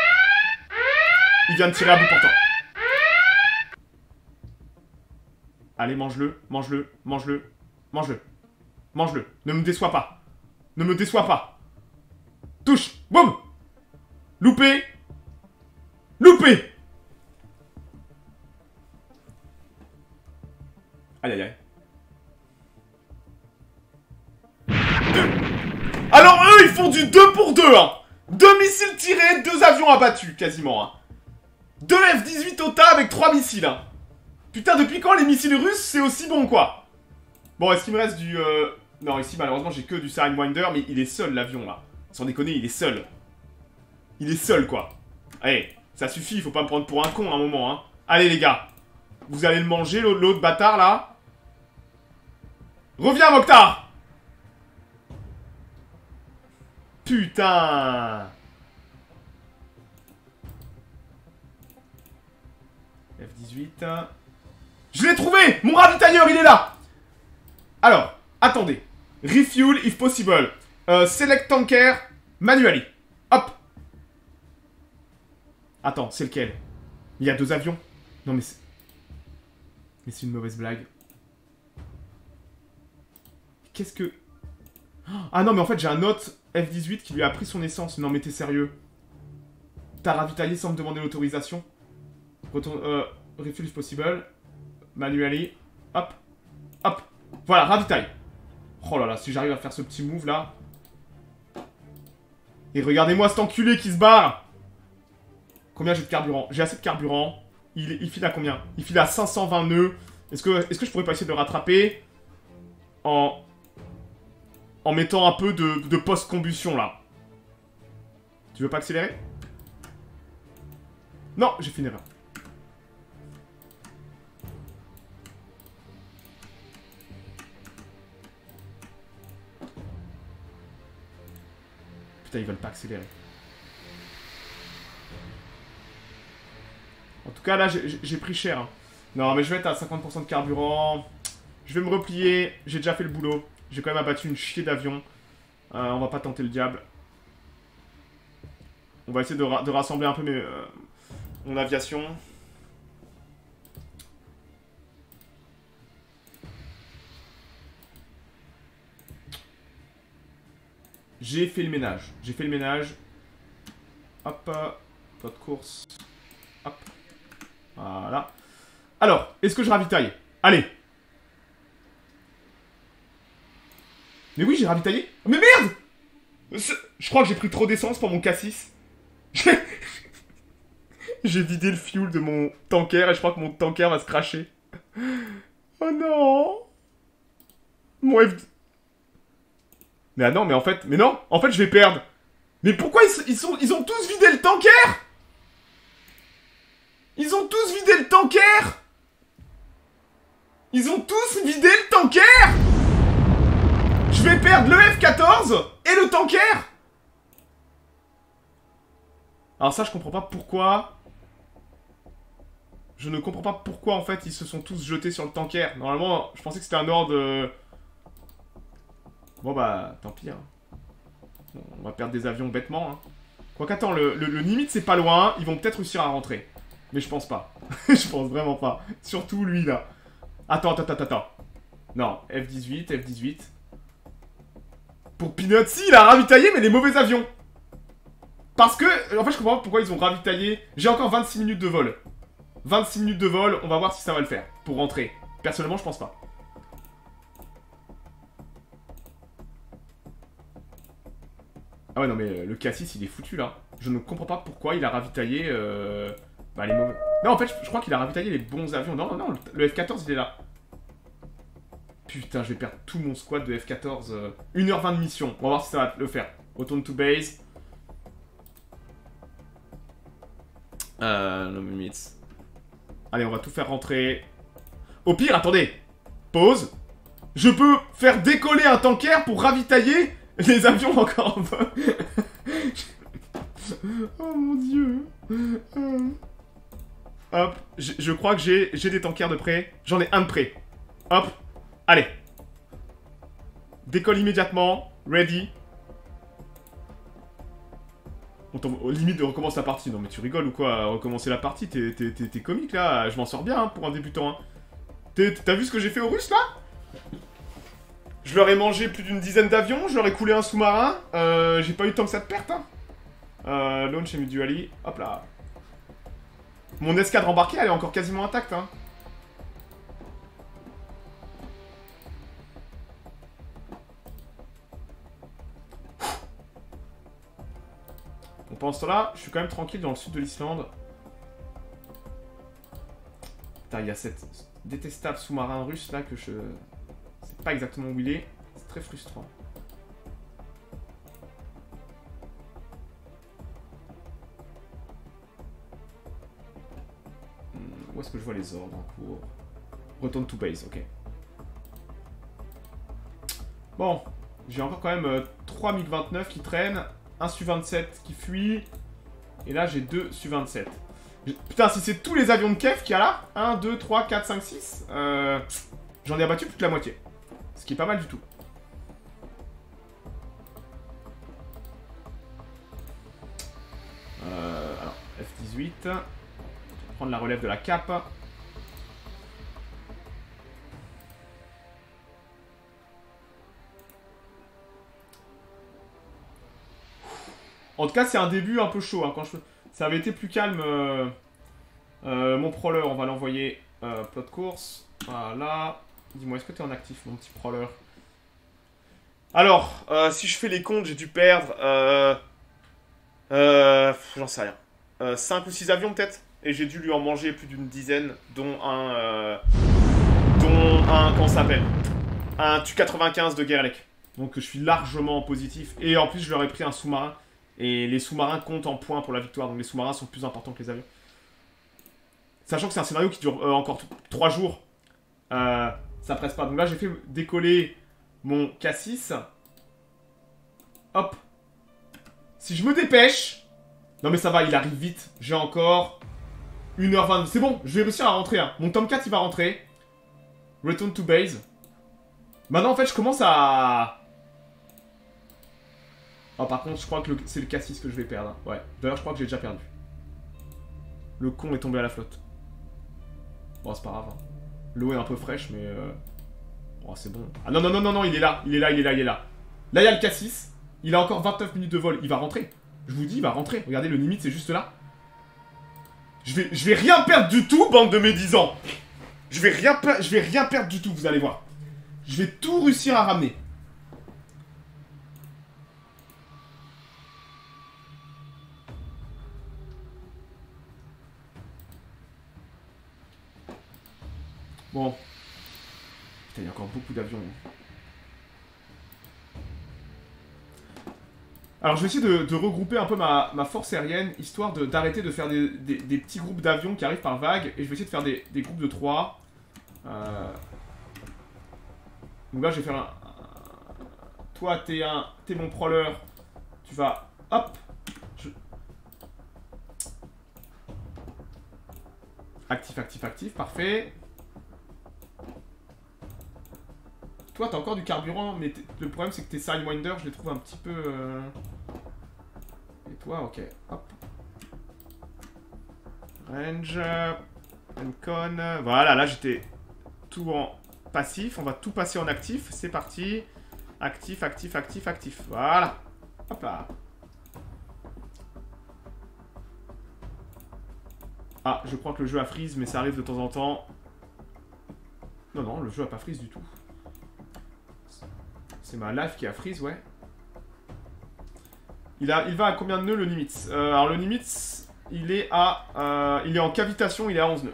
Il vient de tirer à bout portant. Allez, mange-le, mange-le, mange-le, mange-le. Mange-le. Ne me déçois pas. Ne me déçois pas. Touche. Boum. Loupé. Loupé. Aïe aïe aïe. Deux. Alors eux ils font du deux pour deux hein. Deux missiles tirés, deux avions abattus quasiment hein. Deux F dix-huit au tas avec trois missiles hein. Putain, depuis quand les missiles russes c'est aussi bon quoi? Bon, est-ce qu'il me reste du... Euh... Non, ici malheureusement j'ai que du Sidewinder, mais il est seul l'avion là. Sans déconner, il est seul. Il est seul quoi. Allez, ça suffit, il faut pas me prendre pour un con à un moment hein. Allez les gars, vous allez le manger l'autre bâtard là. Reviens Mokhtar. Putain. F dix-huit. Je l'ai trouvé. Mon ravitailleur il est là. Alors, attendez. Refuel if possible. Euh, select tanker. Manually. Hop. Attends, c'est lequel? Il y a deux avions. Non mais c'est... Mais c'est une mauvaise blague. Qu'est-ce que... Ah non mais en fait j'ai un autre F dix-huit qui lui a pris son essence. Non mais t'es sérieux? T'as ravitaillé sans me demander l'autorisation? Retourne... Euh... Refuel if possible. Manually. Hop. Hop. Voilà, ravitaille. Oh là là, si j'arrive à faire ce petit move là. Et regardez-moi cet enculé qui se barre. Combien j'ai de carburant? J'ai assez de carburant. Il, il file à combien? Il file à cinq cent vingt nœuds. Est-ce que, est-ce que je pourrais pas essayer de le rattraper en, en mettant un peu de, de post-combustion là? Tu veux pas accélérer? Non, j'ai fait une erreur. Putain, ils veulent pas accélérer. En tout cas, là, j'ai pris cher. Hein. Non, mais je vais être à cinquante pour cent de carburant. Je vais me replier. J'ai déjà fait le boulot. J'ai quand même abattu une chier d'avion. Euh, on va pas tenter le diable. On va essayer de, ra de rassembler un peu mes, euh, mon aviation. J'ai fait le ménage. J'ai fait le ménage. Hop. Pas de course. Hop. Voilà. Alors, est-ce que je ravitaille? Allez. Mais oui, j'ai ravitaillé. Mais merde! Je crois que j'ai pris trop d'essence pour mon K six. J'ai vidé le fuel de mon tanker et je crois que mon tanker va se cracher. Oh non! Mon F... Mais ah non, mais en fait... Mais non! En fait, je vais perdre. Mais pourquoi ils, ils, sont, ils ont tous vidé le tanker? Ils ont tous vidé le tanker! Ils ont tous vidé le tanker! Je vais perdre le F quatorze et le tanker. Alors ça, je comprends pas pourquoi. Je ne comprends pas pourquoi, en fait, ils se sont tous jetés sur le tanker. Normalement, je pensais que c'était un ordre... Euh... Bon, bah, tant pis. Hein. Bon, on va perdre des avions bêtement. Hein. Quoique, attends, le, le, le limite, c'est pas loin. Ils vont peut-être réussir à rentrer. Mais je pense pas. Je pense vraiment pas. Surtout lui, là. Attends, attends, attends, attends. Non, F dix-huit, F dix-huit. Pour Peanut, si, il a ravitaillé, mais les mauvais avions. Parce que, en fait, je comprends pas pourquoi ils ont ravitaillé. J'ai encore vingt-six minutes de vol. vingt-six minutes de vol, on va voir si ça va le faire. Pour rentrer. Personnellement, je pense pas. Ah ouais, non, mais le Cassis, il est foutu, là. Je ne comprends pas pourquoi il a ravitaillé... Euh... Bah, les mauvais... Non, en fait, je, je crois qu'il a ravitaillé les bons avions. Non, non, non, le F quatorze, il est là. Putain, je vais perdre tout mon squad de F quatorze. Euh... une heure vingt de mission. On va voir si ça va le faire. Return to base. Euh... No limits. Allez, on va tout faire rentrer. Au pire, attendez. Pause. Je peux faire décoller un tanker pour ravitailler les avions encore en vol. Oh mon dieu. Hop. Je, je crois que j'ai des tankers de près. J'en ai un de près. Hop. Allez. Décolle immédiatement. Ready. On tombe aux limites de recommencer la partie. Non mais tu rigoles ou quoi? Recommencer la partie, t'es comique là. Je m'en sors bien hein, pour un débutant. Hein. T'as vu ce que j'ai fait aux Russes là? Je leur ai mangé plus d'une dizaine d'avions. Je leur ai coulé un sous-marin. Euh, j'ai pas eu tant que ça de perte. Hein. Euh, launch individually. Hop là. Mon escadre embarquée, elle est encore quasiment intacte. Hein. Bon, pendant ce temps-là, je suis quand même tranquille dans le sud de l'Islande. Putain, il y a cette détestable sous-marin russe là que je... sais pas exactement où il est. C'est très frustrant. Où est-ce que je vois les ordres en cours? Return to base, ok. Bon, j'ai encore quand même euh, trois MiG vingt-neuf qui traînent, un Su vingt-sept qui fuit, et là j'ai deux Su vingt-sept. Putain, si c'est tous les avions de Kiev qu'il y a là, un, deux, trois, quatre, cinq, six, euh, j'en ai abattu plus que la moitié. Ce qui est pas mal du tout. Euh, alors, F dix-huit. Prendre la relève de la cape. En tout cas, c'est un début un peu chaud. Hein, quand je... Ça avait été plus calme. Euh... Euh, mon prowler, on va l'envoyer. Euh, plot course. Voilà. Dis-moi, est-ce que tu es en actif, mon petit prowler? Alors, euh, si je fais les comptes, j'ai dû perdre... Euh... Euh... J'en sais rien. Euh, cinq ou six avions, peut-être? Et j'ai dû lui en manger plus d'une dizaine, dont un... Euh, dont un... Comment ça s'appelle? Un Tu quatre-vingt-quinze de Gerlach. Donc je suis largement positif. Et en plus, je leur ai pris un sous-marin. Et les sous-marins comptent en points pour la victoire. Donc les sous-marins sont plus importants que les avions. Sachant que c'est un scénario qui dure euh, encore trois jours. Euh, ça presse pas. Donc là, j'ai fait décoller mon Cassis. Hop. Si je me dépêche... Non mais ça va, il arrive vite. J'ai encore... une heure vingt. C'est bon, je vais réussir à rentrer. Hein. Mon Tomcat, il va rentrer. Return to base. Maintenant, en fait, je commence à... Oh, par contre, je crois que le... c'est le Cassis que je vais perdre. Hein. Ouais. D'ailleurs, je crois que j'ai déjà perdu. Le con est tombé à la flotte. Bon, c'est pas grave. Hein. L'eau est un peu fraîche, mais... Euh... Oh, c'est bon. Ah non, non, non, non, non, il est là. Il est là, il est là, il est là. Là, il y a le Cassis. Il a encore vingt-neuf minutes de vol. Il va rentrer. Je vous dis, il va rentrer. Regardez, le limite, c'est juste là. Je vais, je vais rien perdre du tout, bande de médisants. Je vais rien, je vais rien perdre du tout, vous allez voir. Je vais tout réussir à ramener. Bon. Putain, il y a encore beaucoup d'avions. Alors je vais essayer de, de regrouper un peu ma, ma force aérienne, histoire d'arrêter de, de faire des, des, des petits groupes d'avions qui arrivent par vague. Et je vais essayer de faire des, des groupes de trois. Euh... Donc là je vais faire un, Toi, t'es un... T'es mon prowler. Tu vas... Hop. Je... Actif, actif, actif. Parfait. Toi, t'as encore du carburant, mais le problème, c'est que tes Sidewinder, je les trouve un petit peu... Euh... Et toi, ok. Hop. Range. Encon. Voilà, là, j'étais tout en passif. On va tout passer en actif. C'est parti. Actif, actif, actif, actif. Voilà. Hop là. Ah, je crois que le jeu a freeze, mais ça arrive de temps en temps. Non, non, le jeu a pas freeze du tout. C'est ma life qui a freeze, ouais. Il, a, il va à combien de nœuds, le limite? euh, Alors, le limite, il est à... Euh, il est en cavitation, il est à onze nœuds.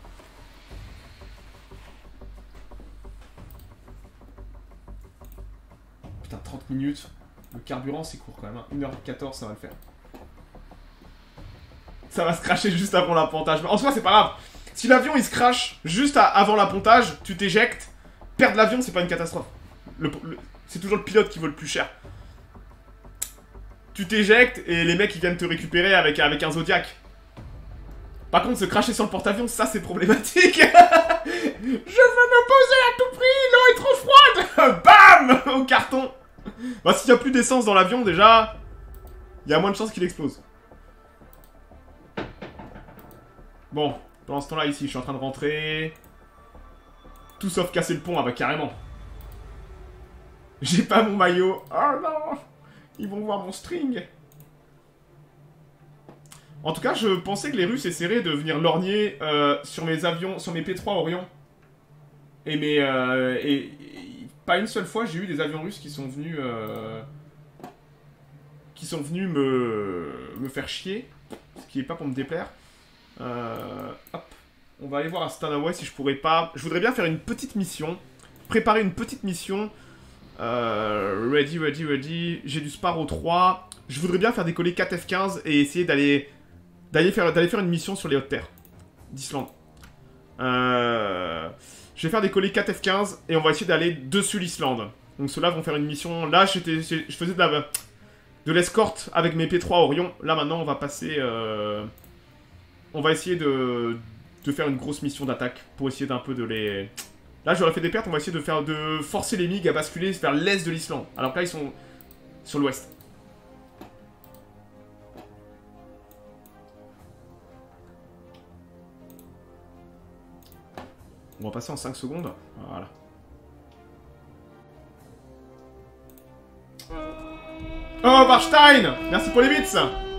Putain, trente minutes. Le carburant, c'est court quand même. Hein. une heure quatorze, ça va le faire. Ça va se crasher juste avant l'appontage. En soi, c'est pas grave. Si l'avion, il se crache juste à, avant l'appontage, tu t'éjectes. Perdre l'avion, c'est pas une catastrophe. Le, le, c'est toujours le pilote qui vaut le plus cher. Tu t'éjectes et les mecs, ils viennent te récupérer avec, avec un Zodiac. Par contre, se cracher sur le porte-avions, ça, c'est problématique. Je veux me poser à tout prix, l'eau est trop froide. Bam, au carton. Bah, s'il n'y a plus d'essence dans l'avion, déjà, il y a moins de chances qu'il explose. Bon, pendant ce temps-là, ici, je suis en train de rentrer. Tout sauf casser le pont, ah bah carrément. J'ai pas mon maillot. Oh non, ils vont voir mon string. En tout cas, je pensais que les Russes essaieraient de venir lorgner euh, sur mes avions, sur mes P trois Orion. Et mes... Euh, et, et pas une seule fois, j'ai eu des avions russes qui sont venus... Euh, qui sont venus me, me faire chier. Ce qui est pas pour me déplaire. Euh, hop. On va aller voir à Stanaway si je pourrais pas... Je voudrais bien faire une petite mission. Préparer une petite mission. Euh, ready, ready, ready. J'ai du Sparrow trois. Je voudrais bien faire décoller quatre F quinze et essayer d'aller... D'aller faire, d'aller faire une mission sur les hautes terres d'Islande. Euh, je vais faire décoller quatre F quinze et on va essayer d'aller dessus l'Islande. Donc ceux-là vont faire une mission. Là, j'étais, je faisais de la... de l'escorte avec mes P trois Orion. Là, maintenant, on va passer... Euh, on va essayer de... de faire une grosse mission d'attaque pour essayer d'un peu de les... Là, j'aurais fait des pertes, on va essayer de faire de forcer les MiG à basculer vers l'est de l'Islande. Alors que là, ils sont sur l'ouest. On va passer en cinq secondes. Voilà. Oh, Warstein! Merci pour les bits!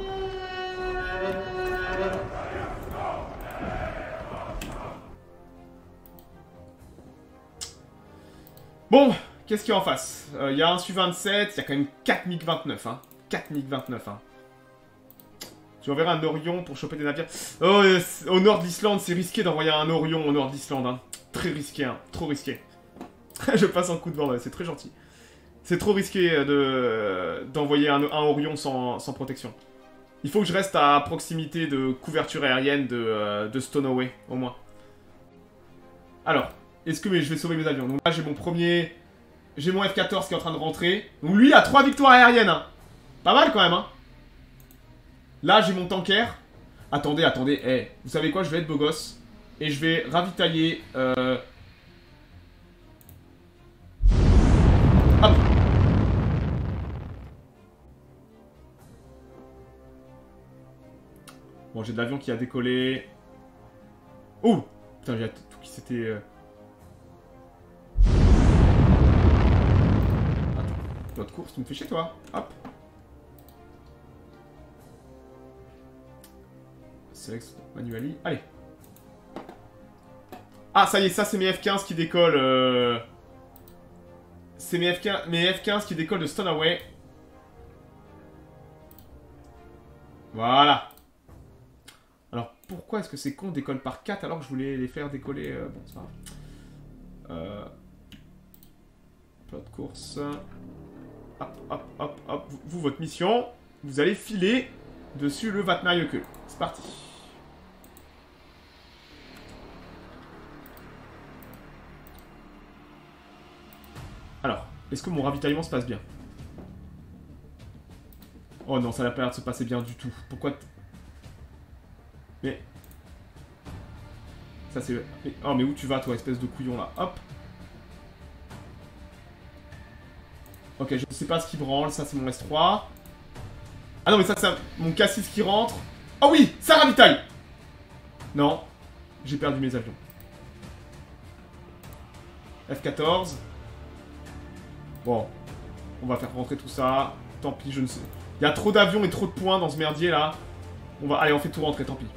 Bon, qu'est-ce qu'il y a en face? Il euh, y a un Su vingt-sept, il y a quand même quatre MiG vingt-neuf, hein. quatre MiG vingt-neuf, hein. Tu enverras un Orion pour choper des navires. Oh, euh, au nord de l'Islande, c'est risqué d'envoyer un Orion au nord de l'Islande, hein. Très risqué, hein. Trop risqué. Je passe un coup de vent, ouais. C'est très gentil. C'est trop risqué de d'envoyer un, un Orion sans, sans protection. Il faut que je reste à proximité de couverture aérienne de, euh, de Stonaway, au moins. Alors, est-ce que mais je vais sauver mes avions? Donc là, j'ai mon premier... J'ai mon F quatorze qui est en train de rentrer. Donc lui, il a trois victoires aériennes, hein. Pas mal, quand même, hein. Là, j'ai mon tanker. Attendez, attendez. Eh, hey, vous savez quoi? Je vais être beau gosse. Et je vais ravitailler... Euh... Hop. Bon, j'ai de l'avion qui a décollé. Oh! Putain, j'ai tout qui s'était... Euh... Attends. L'autre course, tu me fais chier, toi. Hop. Select manually. Allez. Ah, ça y est, ça, c'est mes F quinze qui décollent. Euh... C'est mes F quinze, mes F quinze qui décollent de Stonaway. Voilà. Alors, pourquoi est-ce que ces cons décollent par quatre alors que je voulais les faire décoller euh... Bon, c'est pas grave. Euh... Plot de course. Hop, hop, hop, hop. Vous, vous, votre mission, vous allez filer dessus le Vatnajökull. C'est parti. Alors, Est-ce que mon ravitaillement se passe bien? Oh non, ça n'a pas l'air de se passer bien du tout. Pourquoi? Mais... Ça c'est... Oh mais où tu vas toi, espèce de couillon là? Hop. Ok, je sais pas ce qui branle, ça c'est mon S trois. Ah non mais ça c'est mon K six qui rentre. Oh oui, ça ravitaille. Non, j'ai perdu mes avions. F quatorze. Bon, on va faire rentrer tout ça. Tant pis, je ne sais. Il y a trop d'avions et trop de points dans ce merdier là. On va... Allez, on fait tout rentrer, tant pis.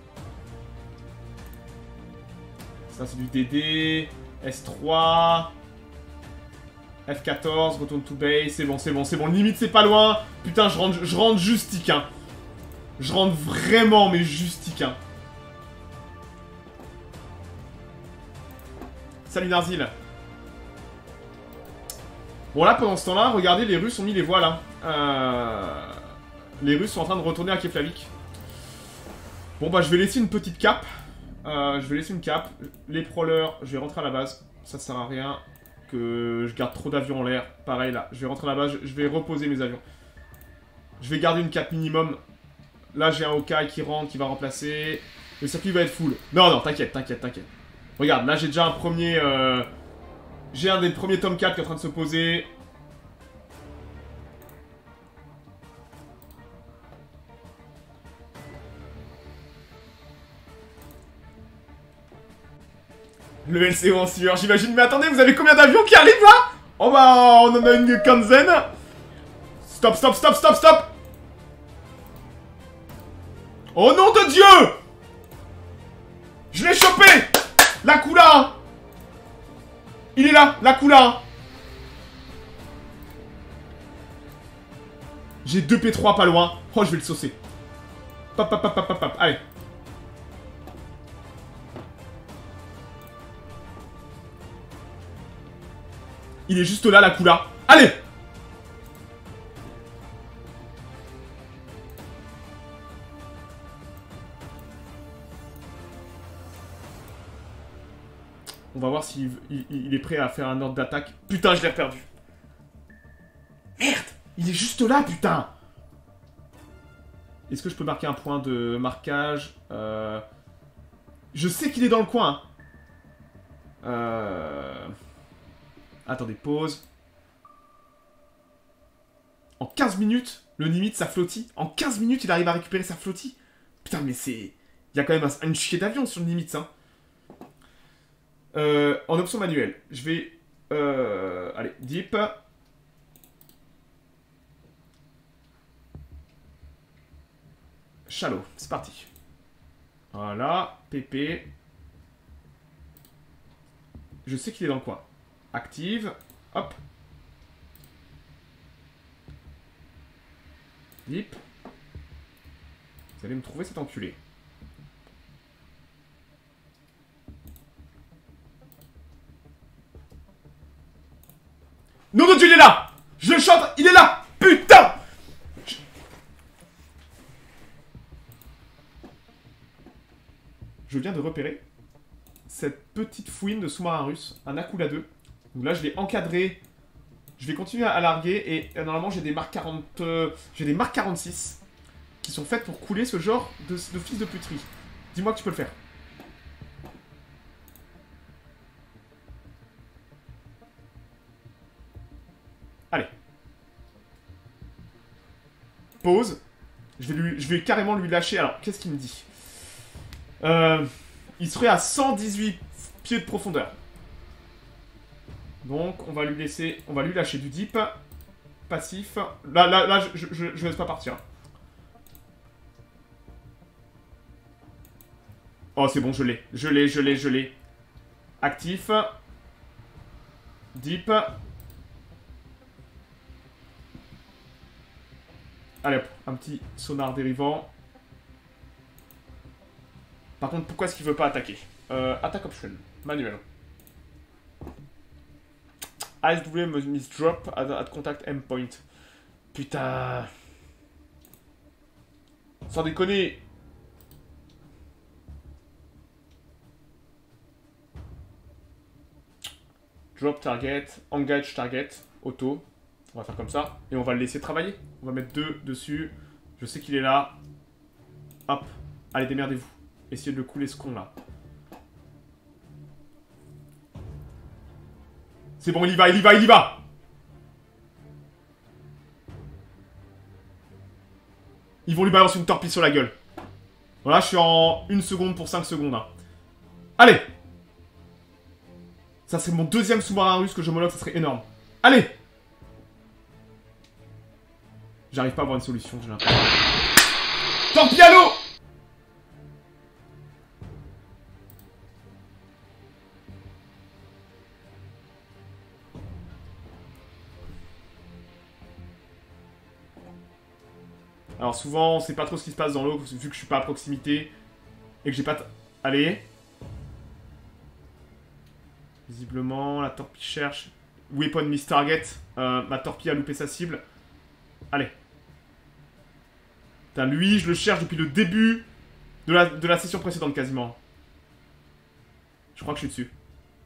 Ça c'est du D D. S trois. F quatorze, retourne to base. C'est bon, c'est bon, c'est bon. Limite, c'est pas loin. Putain, je rentre, je rentre justique, hein. Je rentre vraiment, mais justique, hein. Salut Narzil. Bon là, pendant ce temps-là, regardez, les Russes ont mis les voiles, hein. Euh... Les Russes sont en train de retourner à Keflavik. Bon bah, je vais laisser une petite cape. Euh, je vais laisser une cape. Les prolers, je vais rentrer à la base. Ça sert à rien que je garde trop d'avions en l'air. Pareil là, je vais rentrer à la base, je vais reposer mes avions. Je vais garder une cape minimum. Là, j'ai un Hawkeye qui rentre, qui va remplacer. Le circuit va être full. Non, non, t'inquiète, t'inquiète, t'inquiète. Regarde, là, j'ai déjà un premier... Euh... J'ai un des premiers Tomcat qui est en train de se poser. Le L C O en sueur, j'imagine. Mais attendez, vous avez combien d'avions qui arrivent là? Oh bah, on en a une quinzaine. Stop, stop, stop, stop, stop. Oh nom de Dieu! Je l'ai chopé! La Kula! Il est là, la Kula! J'ai deux P trois pas loin. Oh, je vais le saucer. Pop, pop, pop, pop, pop, pop. Allez. Il est juste là, la Kula. Allez! On va voir s'il il, il est prêt à faire un ordre d'attaque. Putain, je l'ai perdu. Merde! Il est juste là, putain! Est-ce que je peux marquer un point de marquage? euh... Je sais qu'il est dans le coin. Euh... Attendez, pause. En quinze minutes, le limite, sa flottille. En quinze minutes, il arrive à récupérer sa flottille. Putain, mais c'est... Il y a quand même un, une chier d'avion sur le limite, ça. Euh, en option manuelle, je vais... Euh, allez, deep. Shallow, c'est parti. Voilà, P P. Je sais qu'il est dans le coin. Active, hop. Deep. Vous allez me trouver cet enculé. Non, non, Dieu, il est là! Je le chante, il est là! Putain! Je... Je viens de repérer cette petite fouine de sous-marin russe, un Akula deux. Donc là, je vais encadrer. Je vais continuer à larguer et euh, normalement, j'ai des marques quarante... Euh, j'ai des marques quarante-six qui sont faites pour couler ce genre de, de fils de puterie. Dis-moi que tu peux le faire. Allez. Pause. Je vais, lui, je vais carrément lui lâcher. Alors, qu'est-ce qu'il me dit? euh, Il serait à cent dix-huit pieds de profondeur. Donc, on va lui laisser... On va lui lâcher du deep. Passif. Là, là, là, je, je, je, je laisse pas partir. Oh, c'est bon, je l'ai. Je l'ai, je l'ai, je l'ai. Actif. Deep. Allez hop, un petit sonar dérivant. Par contre, pourquoi est-ce qu'il veut pas attaquer? euh, Attack option, manuel. A S W must drop at, at contact endpoint. Putain. Sans déconner. Drop target, engage target. auto. On va faire comme ça. Et on va le laisser travailler. On va mettre deux dessus. Je sais qu'il est là. Hop. Allez, démerdez-vous. Essayez de le couler ce con là. C'est bon, il y va, il y va, il y va. Ils vont lui balancer une torpille sur la gueule. Voilà, je suis en une seconde pour cinq secondes. Hein. Allez. Ça, c'est mon deuxième sous-marin russe que je homologue, ça serait énorme. Allez. J'arrive pas à avoir une solution, j'ai l'impression. Torpille à l'eau. Alors souvent, on sait pas trop ce qui se passe dans l'eau, vu que je suis pas à proximité. Et que j'ai pas... T... Allez. Visiblement, la torpille cherche. Weapon miss target. Euh, ma torpille a loupé sa cible. Allez. Putain, lui, je le cherche depuis le début de la, de la session précédente, quasiment. Je crois que je suis dessus.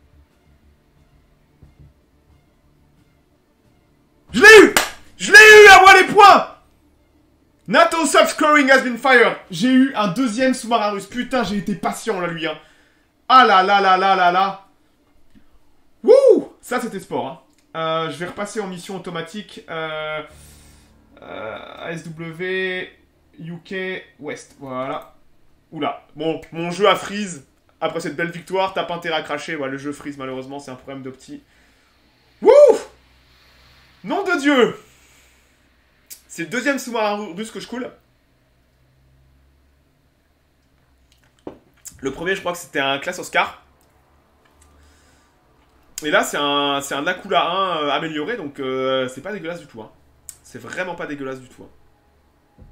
Je l'ai eu! Je l'ai eu! À moi les points! NATO sub-scoring has been fired. J'ai eu un deuxième sous-marin russe. Putain, j'ai été patient, là, lui. Hein. Ah là là là là là là. Wouh! Ça, c'était sport. Hein. Euh, je vais repasser en mission automatique. Euh, euh, A S W, U K, West. Voilà. Oula. Bon, mon jeu a freeze. Après cette belle victoire, t'as pas intérêt à cracher. Ouais, le jeu freeze, malheureusement, c'est un problème d'opti. Wouh! Nom de Dieu! C'est le deuxième sous-marin russe que je coule. Le premier, je crois que c'était un classe Oscar. Et là, c'est un, c'est un Akula un euh, amélioré, donc euh, c'est pas dégueulasse du tout. Hein. C'est vraiment pas dégueulasse du tout. Hein.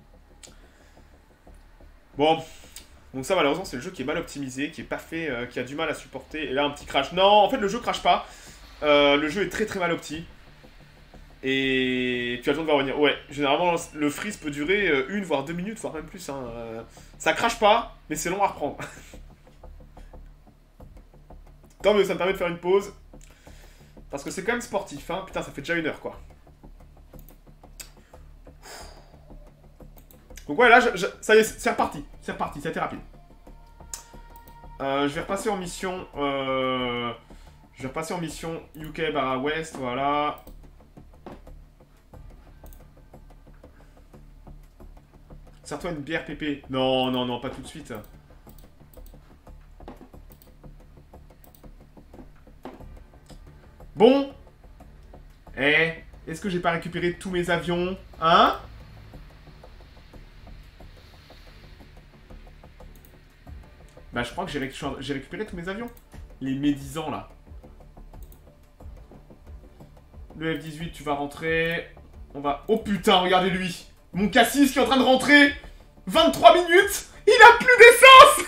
Bon. Donc ça, malheureusement, c'est le jeu qui est mal optimisé, qui est pas fait, euh, qui a du mal à supporter. Et là, un petit crash. Non, en fait, le jeu crache pas. Euh, le jeu est très très mal opti. Et tu as le temps de voir revenir. Ouais, généralement, le freeze peut durer une, voire deux minutes, voire même plus. Hein. Ça crache pas, mais c'est long à reprendre. Tant mieux, ça me permet de faire une pause. Parce que c'est quand même sportif. Hein. Putain, ça fait déjà une heure, quoi. Donc ouais, là, je, je, ça y est, c'est reparti. C'est reparti, ça a été rapide. Euh, je vais repasser en mission... Euh, je vais repasser en mission U K barra West, voilà... Sers-toi une bière pépé. Non, non, non, pas tout de suite. Bon. Eh, est-ce que j'ai pas récupéré tous mes avions? Hein? Bah, je crois que j'ai réc récupéré tous mes avions. Les médisants, là. Le F dix-huit, tu vas rentrer. On va... Oh putain, regardez lui. Mon Cassis qui est en train de rentrer. vingt-trois minutes. Il a plus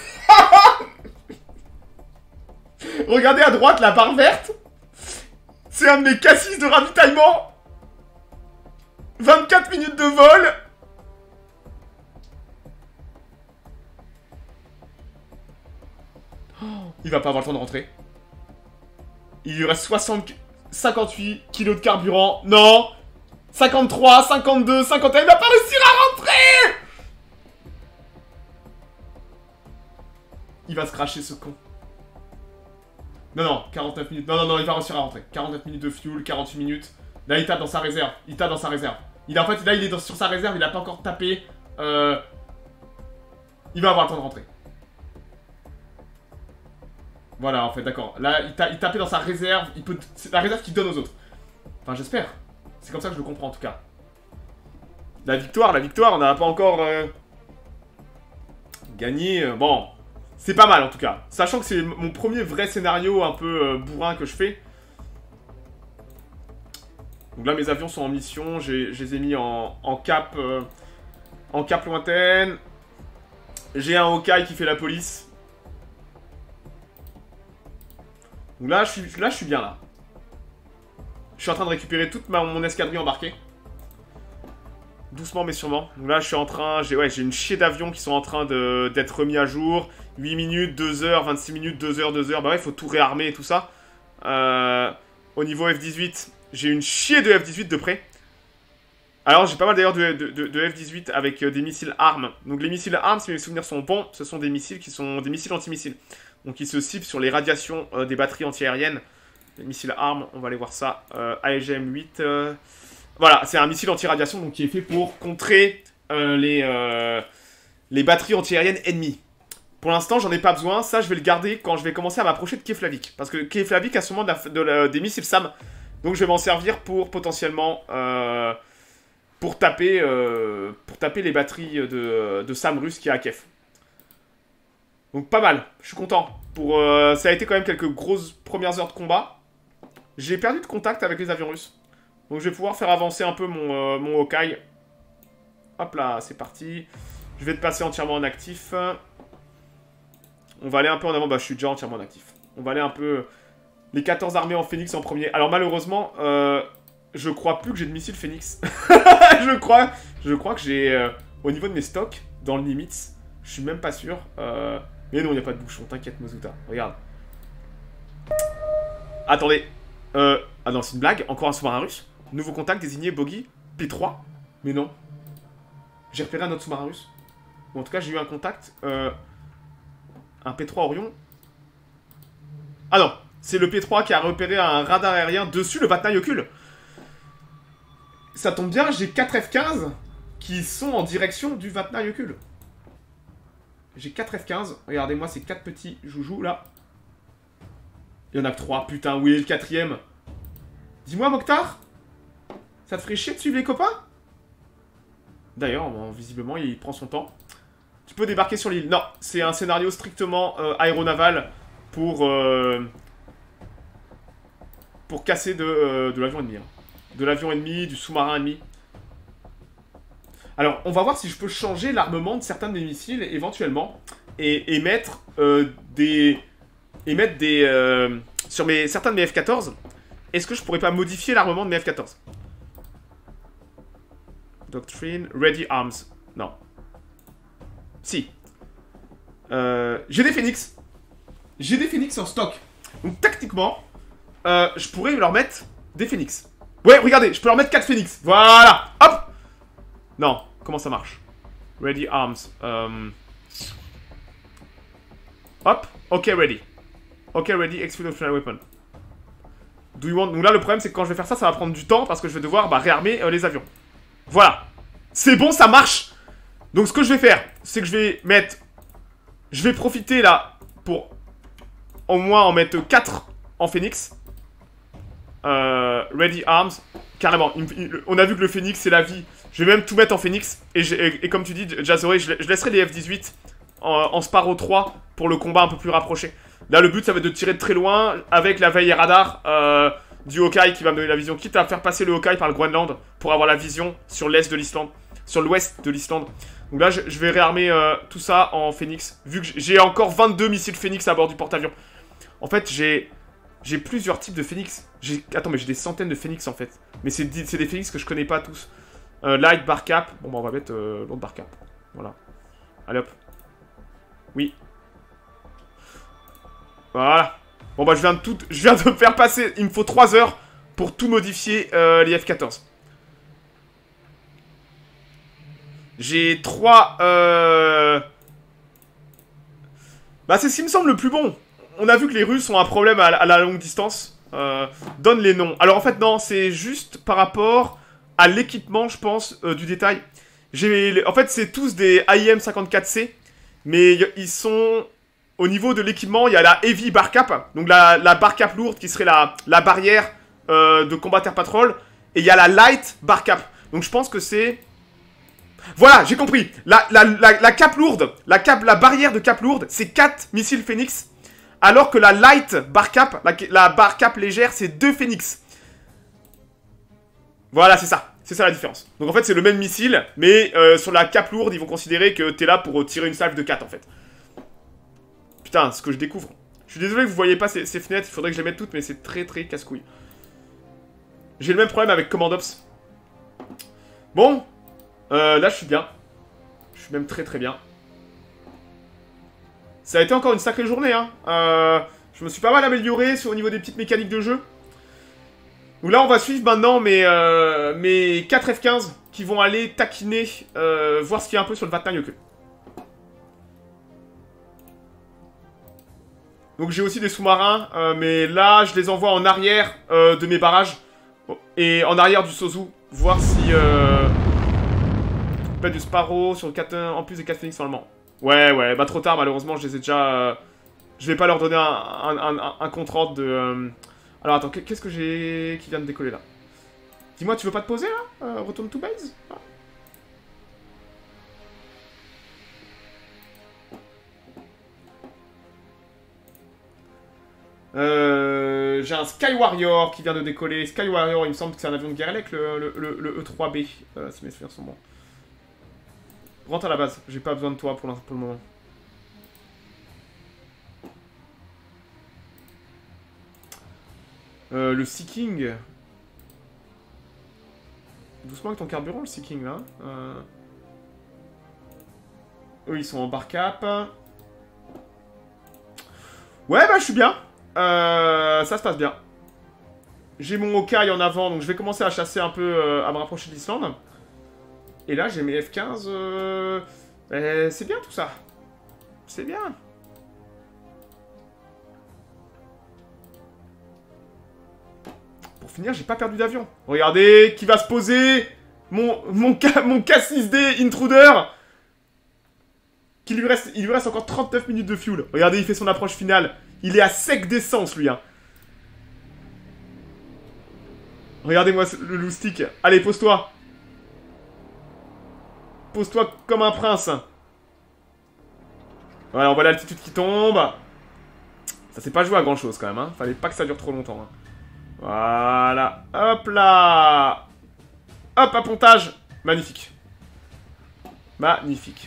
d'essence. Regardez à droite, la barre verte. C'est un de mes Cassis de ravitaillement. vingt-quatre minutes de vol. Il va pas avoir le temps de rentrer. Il lui reste soixante... cinquante-huit kilos de carburant. Non. cinquante-trois, cinquante-deux, cinquante et un, il va pas réussir à rentrer. Il va se cracher ce con. Non, non, quarante-neuf minutes. Non, non, non, il va réussir à rentrer. quarante-neuf minutes de fuel, quarante-huit minutes. Là, il tape dans sa réserve. Il tape dans sa réserve. Il a, en fait, là, il est dans, sur sa réserve, il a pas encore tapé. Euh... Il va avoir le temps de rentrer. Voilà, en fait, d'accord. Là, il, ta il tapait dans sa réserve. Il peut... C'est la réserve qu'il donne aux autres. Enfin, j'espère. C'est comme ça que je le comprends, en tout cas. La victoire, la victoire, on n'a pas encore... Euh... gagné. Euh, bon, c'est pas mal, en tout cas. Sachant que c'est mon premier vrai scénario un peu euh, bourrin que je fais. Donc là, mes avions sont en mission. Je les ai mis en, en cap... Euh, en cap lointaine. J'ai un Hawkeye qui fait la police. Donc là, je suis, là, je suis bien, là. Je suis en train de récupérer toute ma, mon escadrille embarquée. Doucement, mais sûrement. Donc là, je suis en train... J'ai ouais, j'ai une chier d'avions qui sont en train d'être remis à jour. huit minutes, deux heures, vingt-six minutes, deux heures, deux heures. Bah ouais, il faut tout réarmer et tout ça. Euh, au niveau F dix-huit, J'ai une chier de F dix-huit de près. Alors, j'ai pas mal d'ailleurs de, de, de, de F dix-huit avec euh, des missiles armes. Donc, les missiles armes, si mes souvenirs sont bons, ce sont des missiles qui sont des missiles antimissiles. Donc, ils se ciblent sur les radiations euh, des batteries antiaériennes. Les missiles armes, on va aller voir ça. Euh, A G M huit. Euh... Voilà, c'est un missile anti-radiation donc, qui est fait pour contrer euh, les, euh, les batteries antiaériennes ennemies. Pour l'instant, j'en ai pas besoin. Ça, je vais le garder quand je vais commencer à m'approcher de Keflavik. Parce que Keflavik a sûrement de la, de la, des missiles SAM. Donc, je vais m'en servir pour potentiellement... Euh, pour taper, euh, pour taper les batteries de, de SAM russe qui est à Kiev. Donc, pas mal. Je suis content. Pour, euh, ça a été quand même quelques grosses premières heures de combat. J'ai perdu de contact avec les avions russes. Donc, je vais pouvoir faire avancer un peu mon, euh, mon Hawkeye. Hop là, c'est parti. Je vais te passer entièrement en actif. On va aller un peu en avant. Bah, je suis déjà entièrement en actif. On va aller un peu... Les quatorze armées en Phoenix en premier. Alors, malheureusement, euh, je crois plus que j'ai de missiles Phoenix. je crois je crois que j'ai... Euh, au niveau de mes stocks, dans le Nimitz, je suis même pas sûr. Euh, mais non, il n'y a pas de bouchon. T'inquiète, Mozuta. Regarde. Attendez. Euh, ah non, c'est une blague. Encore un sous-marin russe. Nouveau contact désigné Bogie P trois. Mais non. J'ai repéré un autre sous-marin russe. Ou en tout cas, j'ai eu un contact. Euh, un P trois Orion. Ah non. C'est le P trois qui a repéré un radar aérien dessus le Vatnaï Ocul. Ça tombe bien, j'ai quatre F quinze qui sont en direction du Vatnaï Ocul. J'ai quatre F quinze. Regardez-moi ces quatre petits joujoux là. Il y en a que trois. Putain, où est le quatrième? Dis-moi, Mokhtar, ça te ferait chier de suivre les copains? D'ailleurs, bon, visiblement, il prend son temps. Tu peux débarquer sur l'île. Non, c'est un scénario strictement euh, aéronaval pour... Euh, pour casser de, euh, de l'avion ennemi. Hein. De l'avion ennemi, du sous-marin ennemi. Alors, on va voir si je peux changer l'armement de certains de mes missiles, éventuellement. Et, et mettre euh, des... Et mettre des... Euh, sur mes, certains de mes F quatorze, est-ce que je pourrais pas modifier l'armement de mes F quatorze? Doctrine, Ready Arms. Non. Si. Euh, j'ai des Phoenix. J'ai des Phoenix en stock. Donc, tactiquement, euh, je pourrais leur mettre des Phoenix. Ouais, regardez, je peux leur mettre quatre Phoenix. Voilà. Hop. Non, comment ça marche? Ready Arms. Euh... Hop. Ok, ready. Ok, ready, execute optional weapon. Do you want... Donc là, le problème, c'est que quand je vais faire ça, ça va prendre du temps parce que je vais devoir bah, réarmer euh, les avions. Voilà. C'est bon, ça marche. Donc, ce que je vais faire, c'est que je vais mettre... Je vais profiter, là, pour au moins en mettre quatre en Phoenix. Euh, ready Arms. Carrément. On a vu que le Phoenix, c'est la vie. Je vais même tout mettre en Phoenix. Et, et, et comme tu dis, Jazoré, je, je laisserai les F dix-huit en, en Sparrow trois pour le combat un peu plus rapproché. Là, le but, ça va être de tirer de très loin avec la veille radar euh, du Hawkeye qui va me donner la vision. Quitte à faire passer le Hawkeye par le Groenland pour avoir la vision sur l'est de l'Islande. Sur l'ouest de l'Islande. Donc là, je, je vais réarmer euh, tout ça en Phoenix. Vu que j'ai encore vingt-deux missiles Phoenix à bord du porte-avions. En fait, j'ai... J'ai plusieurs types de Phoenix. Attends, mais j'ai des centaines de Phoenix, en fait. Mais c'est des Phoenix que je connais pas tous. Euh, light, bar cap. Bon, bah, on va mettre euh, l'autre bar cap. Voilà. Allez, hop. Oui. Voilà. Bon, bah, je viens de tout... Je viens de me faire passer... Il me faut trois heures pour tout modifier euh, les F quatorze. J'ai trois... Euh... Bah, c'est ce qui me semble le plus bon. On a vu que les Russes ont un problème à la, à la longue distance. Euh, donne les noms. Alors en fait non, c'est juste par rapport à l'équipement, je pense, euh, du détail. En fait, c'est tous des A I M cinquante-quatre C, mais ils sont... Au niveau de l'équipement, il y a la Heavy Bar Cap, donc la, la Bar Cap lourde qui serait la, la barrière euh, de combat Air Patrol, et il y a la Light Bar Cap. Donc je pense que c'est... Voilà, j'ai compris. La, la, la, la cap lourde, la, cap, la barrière de cap lourde, c'est quatre missiles Phoenix. Alors que la light bar cap, la, la bar cap légère, c'est deux Phoenix. Voilà, c'est ça. C'est ça la différence. Donc en fait, c'est le même missile, mais euh, sur la cap lourde, ils vont considérer que t'es là pour tirer une salve de quatre en fait. Putain, ce que je découvre. Je suis désolé que vous voyez pas ces, ces fenêtres, il faudrait que je les mette toutes, mais c'est très très casse-couille. J'ai le même problème avec Commandops. Bon, euh, là je suis bien. Je suis même très très bien. Ça a été encore une sacrée journée, hein. Euh, je me suis pas mal amélioré sur, au niveau des petites mécaniques de jeu. Donc là, on va suivre maintenant mes, euh, mes quatre F quinze qui vont aller taquiner, euh, voir ce qu'il y a un peu sur le Vatnajökull. Donc j'ai aussi des sous-marins, euh, mais là, je les envoie en arrière euh, de mes barrages. Et en arrière du Sozu, voir si... Euh... Pas du Sparrow sur le quatre, en plus des quatre Phoenix normalement. Ouais, ouais, bah trop tard, malheureusement, je les ai déjà... Euh... Je vais pas leur donner un, un, un, un contre-ordre de... Euh... Alors attends, qu'est-ce que j'ai qui vient de décoller là? Dis-moi, tu veux pas te poser là? euh, Retourne to base, ah. Euh, J'ai un Sky Warrior qui vient de décoller. Sky Warrior, il me semble que c'est un avion de guerre avec le, le, le, le E trois B. Euh, si mes souvenirs sont bons. Rentre à la base, j'ai pas besoin de toi pour, pour le moment. Euh, le Seeking. Doucement avec ton carburant, le Seeking là. Euh... Eux, ils sont en bar cap. Ouais, bah je suis bien. Euh, ça se passe bien. J'ai mon Hawkeye en avant, donc je vais commencer à chasser un peu, euh, à me rapprocher de l'Islande. Et là, j'ai mes F quinze. Euh... Eh, c'est bien tout ça. C'est bien. Pour finir, j'ai pas perdu d'avion. Regardez, qui va se poser? Mon, mon, mon K six D Intruder. Qui lui reste, il lui reste encore trente-neuf minutes de fuel. Regardez, il fait son approche finale. Il est à sec d'essence, lui. Hein. Regardez-moi le loustic. Allez, pose-toi. Pose-toi comme un prince. Voilà, on voit l'altitude qui tombe. Ça s'est pas joué à grand-chose, quand même. Hein. Fallait pas que ça dure trop longtemps. Hein. Voilà. Hop là. Hop, appontage. Magnifique. Magnifique.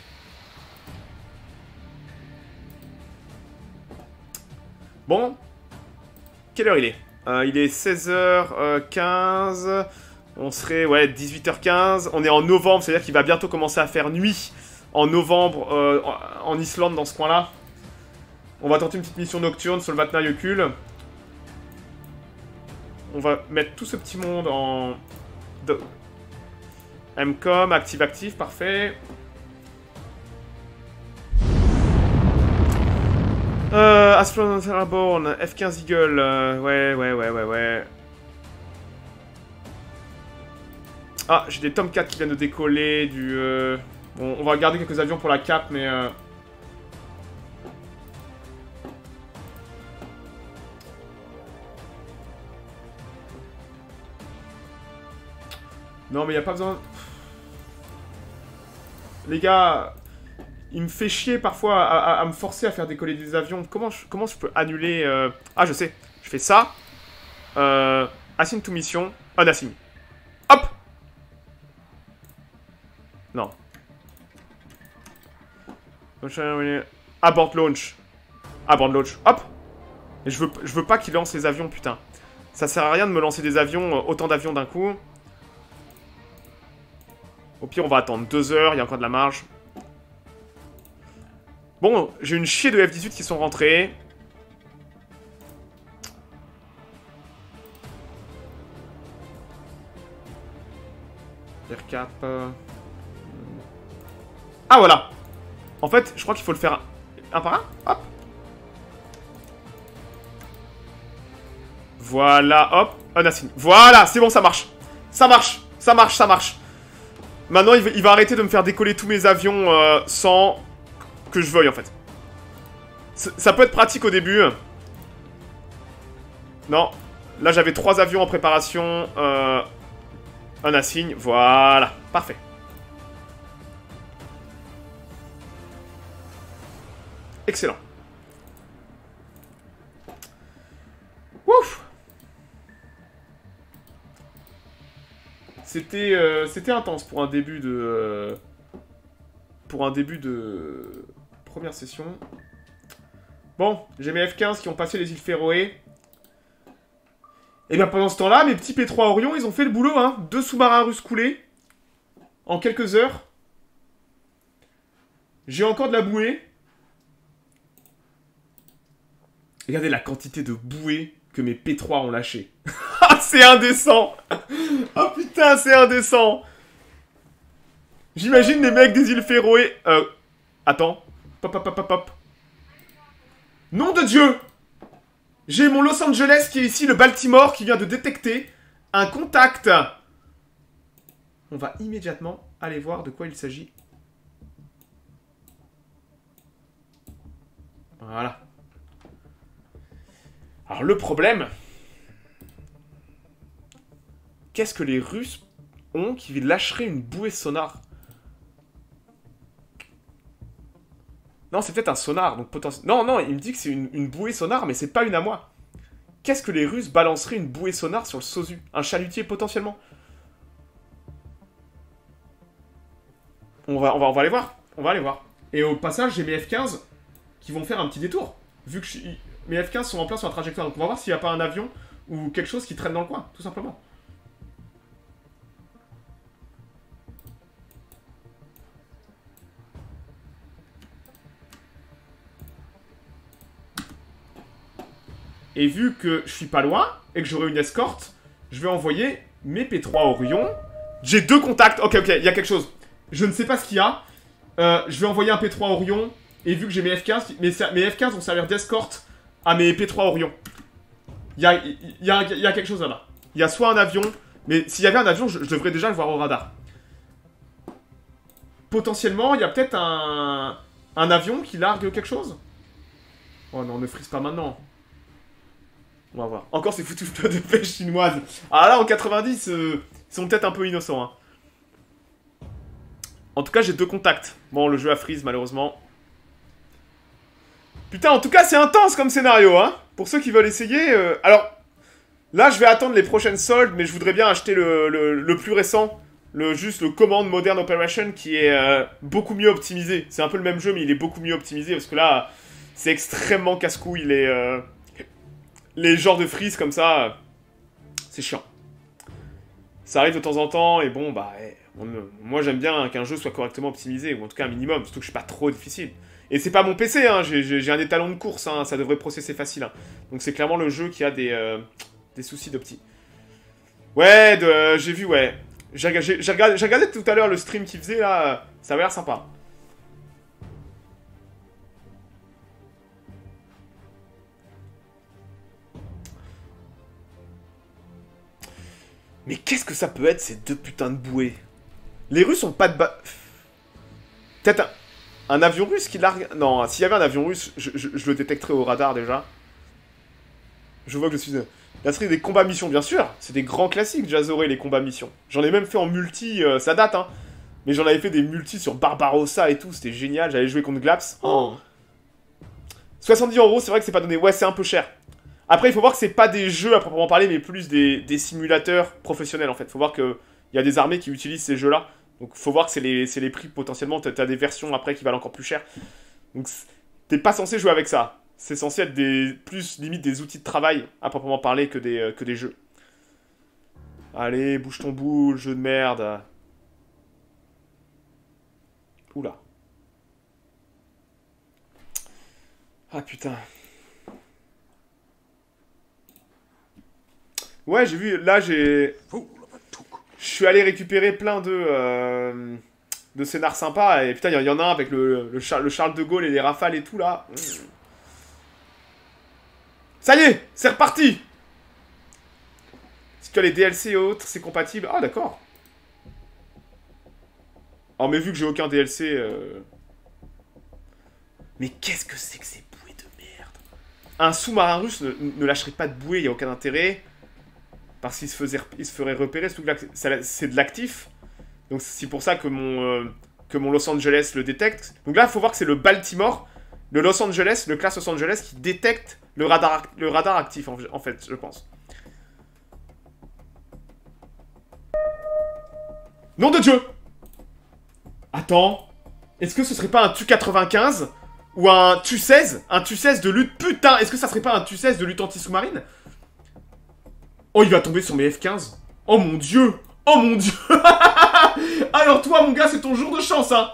Bon. Quelle heure il est? euh, Il est seize heures quinze. On serait, ouais, dix-huit heures quinze. On est en novembre, c'est-à-dire qu'il va bientôt commencer à faire nuit. En novembre, euh, en Islande, dans ce coin-là. On va tenter une petite mission nocturne sur le Vatnajökull. On va mettre tout ce petit monde en... M COM, active, active, parfait. Euh, Astronaut Airborne, F quinze Eagle, euh, ouais, ouais, ouais, ouais, ouais. Ah, j'ai des Tomcat qui viennent de décoller, du... Euh... Bon, on va garder quelques avions pour la cap, mais... Euh... Non, mais il a pas besoin... Les gars, il me fait chier parfois à, à, à me forcer à faire décoller des avions. Comment je, comment je peux annuler... Euh... Ah, je sais. Je fais ça. Euh... Assign to mission. Unassign. Hop. Non. Abort launch. Abort launch. Hop. Et je veux, je veux pas qu'il lance les avions, putain. Ça sert à rien de me lancer des avions, autant d'avions d'un coup. Au pire, on va attendre deux heures, il y a encore de la marge. Bon, j'ai une chier de F dix-huit qui sont rentrés. Aircap. Euh... Ah, voilà. En fait, je crois qu'il faut le faire un par un. Hop. Voilà, hop. Unassign. Voilà, c'est bon, ça marche. Ça marche, ça marche, ça marche. Maintenant, il va, il va arrêter de me faire décoller tous mes avions euh, sans que je veuille, en fait. C ça peut être pratique au début. Non. Là, j'avais trois avions en préparation. Euh, un assign. Voilà. Parfait. Excellent. Ouf. C'était euh, c'était intense pour un début de... Euh, pour un début de... Première session. Bon, j'ai mes F quinze qui ont passé les îles Féroé. Et bien pendant ce temps-là, mes petits P trois Orion, ils ont fait le boulot, hein. Deux sous-marins russes coulés. En quelques heures. J'ai encore de la bouée. Regardez la quantité de bouée que mes P trois ont lâché. Ah, c'est indécent. Oh putain, c'est indécent. J'imagine les mecs des îles Féroé... Euh... Attends. Pop, pop, pop, pop, pop. Nom de Dieu! J'ai mon Los Angeles qui est ici, le Baltimore, qui vient de détecter un contact. On va immédiatement aller voir de quoi il s'agit. Voilà. Alors le problème... Qu'est-ce que les Russes ont qui lâcheraient une bouée sonar? Non, c'est peut-être un sonar, donc potentiellement... Non, non, il me dit que c'est une, une bouée sonar, mais c'est pas une à moi. Qu'est-ce que les Russes balanceraient une bouée sonar sur le Sozu? Un chalutier, potentiellement? on va, on, va, on va aller voir. On va aller voir. Et au passage, j'ai mes F quinze qui vont faire un petit détour. Vu que je, mes F quinze sont en plein sur la trajectoire. Donc on va voir s'il n'y a pas un avion ou quelque chose qui traîne dans le coin, tout simplement. Et vu que je suis pas loin, et que j'aurai une escorte, je vais envoyer mes P trois Orion. J'ai deux contacts. Ok, ok, il y a quelque chose. Je ne sais pas ce qu'il y a. Euh, je vais envoyer un P trois Orion. Et vu que j'ai mes F quinze, mes, mes F quinze vont servir d'escorte à mes P trois Orion. Il y a, y, a, y a quelque chose là-bas. Il y a soit un avion, mais s'il y avait un avion, je, je devrais déjà le voir au radar. Potentiellement, il y a peut-être un, un avion qui largue quelque chose. Oh non, ne frise pas maintenant. On va voir. Encore ces foutus flottes de pêche chinoises. Ah là, en quatre-vingt-dix, euh, ils sont peut-être un peu innocents. Hein. En tout cas, j'ai deux contacts. Bon, le jeu a freeze, malheureusement. Putain, en tout cas, c'est intense comme scénario, hein. Pour ceux qui veulent essayer... Euh... Alors, là, je vais attendre les prochaines soldes, mais je voudrais bien acheter le, le, le plus récent. Le, juste le Command Modern Operation, qui est euh, beaucoup mieux optimisé. C'est un peu le même jeu, mais il est beaucoup mieux optimisé, parce que là, c'est extrêmement casse-couille, les... Euh... Les genres de freeze comme ça, euh, c'est chiant. Ça arrive de temps en temps, et bon, bah... On, moi, j'aime bien qu'un jeu soit correctement optimisé, ou en tout cas un minimum, surtout que je suis pas trop difficile. Et c'est pas mon P C, hein, j'ai un étalon de course, hein, ça devrait processer facile. Hein. Donc c'est clairement le jeu qui a des, euh, des soucis d'opti. Ouais, euh, j'ai vu, ouais. J'ai regardé, regardé tout à l'heure le stream qu'il faisait, là, ça avait l'air sympa. Mais qu'est-ce que ça peut être, ces deux putains de bouées? Les Russes ont pas de ba... Peut-être un... un avion russe qui largue... Non, s'il y avait un avion russe, je, je, je le détecterais au radar, déjà. Je vois que je suis... La série des combats missions, bien sûr. C'est des grands classiques, Jazoré, les combats missions. J'en ai même fait en multi, euh, ça date, hein. Mais j'en avais fait des multis sur Barbarossa et tout, c'était génial. J'allais jouer contre Glaps. Oh. soixante-dix euros, c'est vrai que c'est pas donné. Ouais, c'est un peu cher. Après, il faut voir que c'est pas des jeux à proprement parler, mais plus des, des simulateurs professionnels, en fait. Il faut voir qu'il y a des armées qui utilisent ces jeux-là. Donc, il faut voir que c'est les, les prix, potentiellement. T'as des versions après qui valent encore plus cher. Donc, t'es pas censé jouer avec ça. C'est censé être des, plus, limite, des outils de travail, à proprement parler, que des, euh, que des jeux. Allez, bouge ton boule, jeu de merde. Oula. Ah, putain. Ouais, j'ai vu, là, j'ai... Je suis allé récupérer plein de... Euh, de scénars sympas, et putain, il y, y en a un avec le, le, Char le Charles de Gaulle et les rafales et tout, là. Ça y est, c'est reparti. Si tu as les D L C et autres, c'est compatible. Ah, d'accord. Oh, mais vu que j'ai aucun D L C... Euh... Mais qu'est-ce que c'est que ces bouées de merde? Un sous-marin russe ne, ne lâcherait pas de bouée, il n'y a aucun intérêt. Parce qu'il se, faisait, il se ferait repérer, surtout que c'est de l'actif. Donc c'est pour ça que mon, euh, que mon Los Angeles le détecte. Donc là, il faut voir que c'est le Baltimore, le Los Angeles, le classe Los Angeles qui détecte le radar, le radar actif, en, en fait, je pense. Nom de Dieu! Attends. Est-ce que ce serait pas un Tu quatre-vingt-quinze? Ou un Tu seize? Un Tu seize de lutte... Putain! Est-ce que ça serait pas un Tu seize de lutte anti-sous-marine? Oh, il va tomber sur mes F quinze. Oh mon dieu. Oh mon dieu. Alors toi, mon gars, c'est ton jour de chance, hein.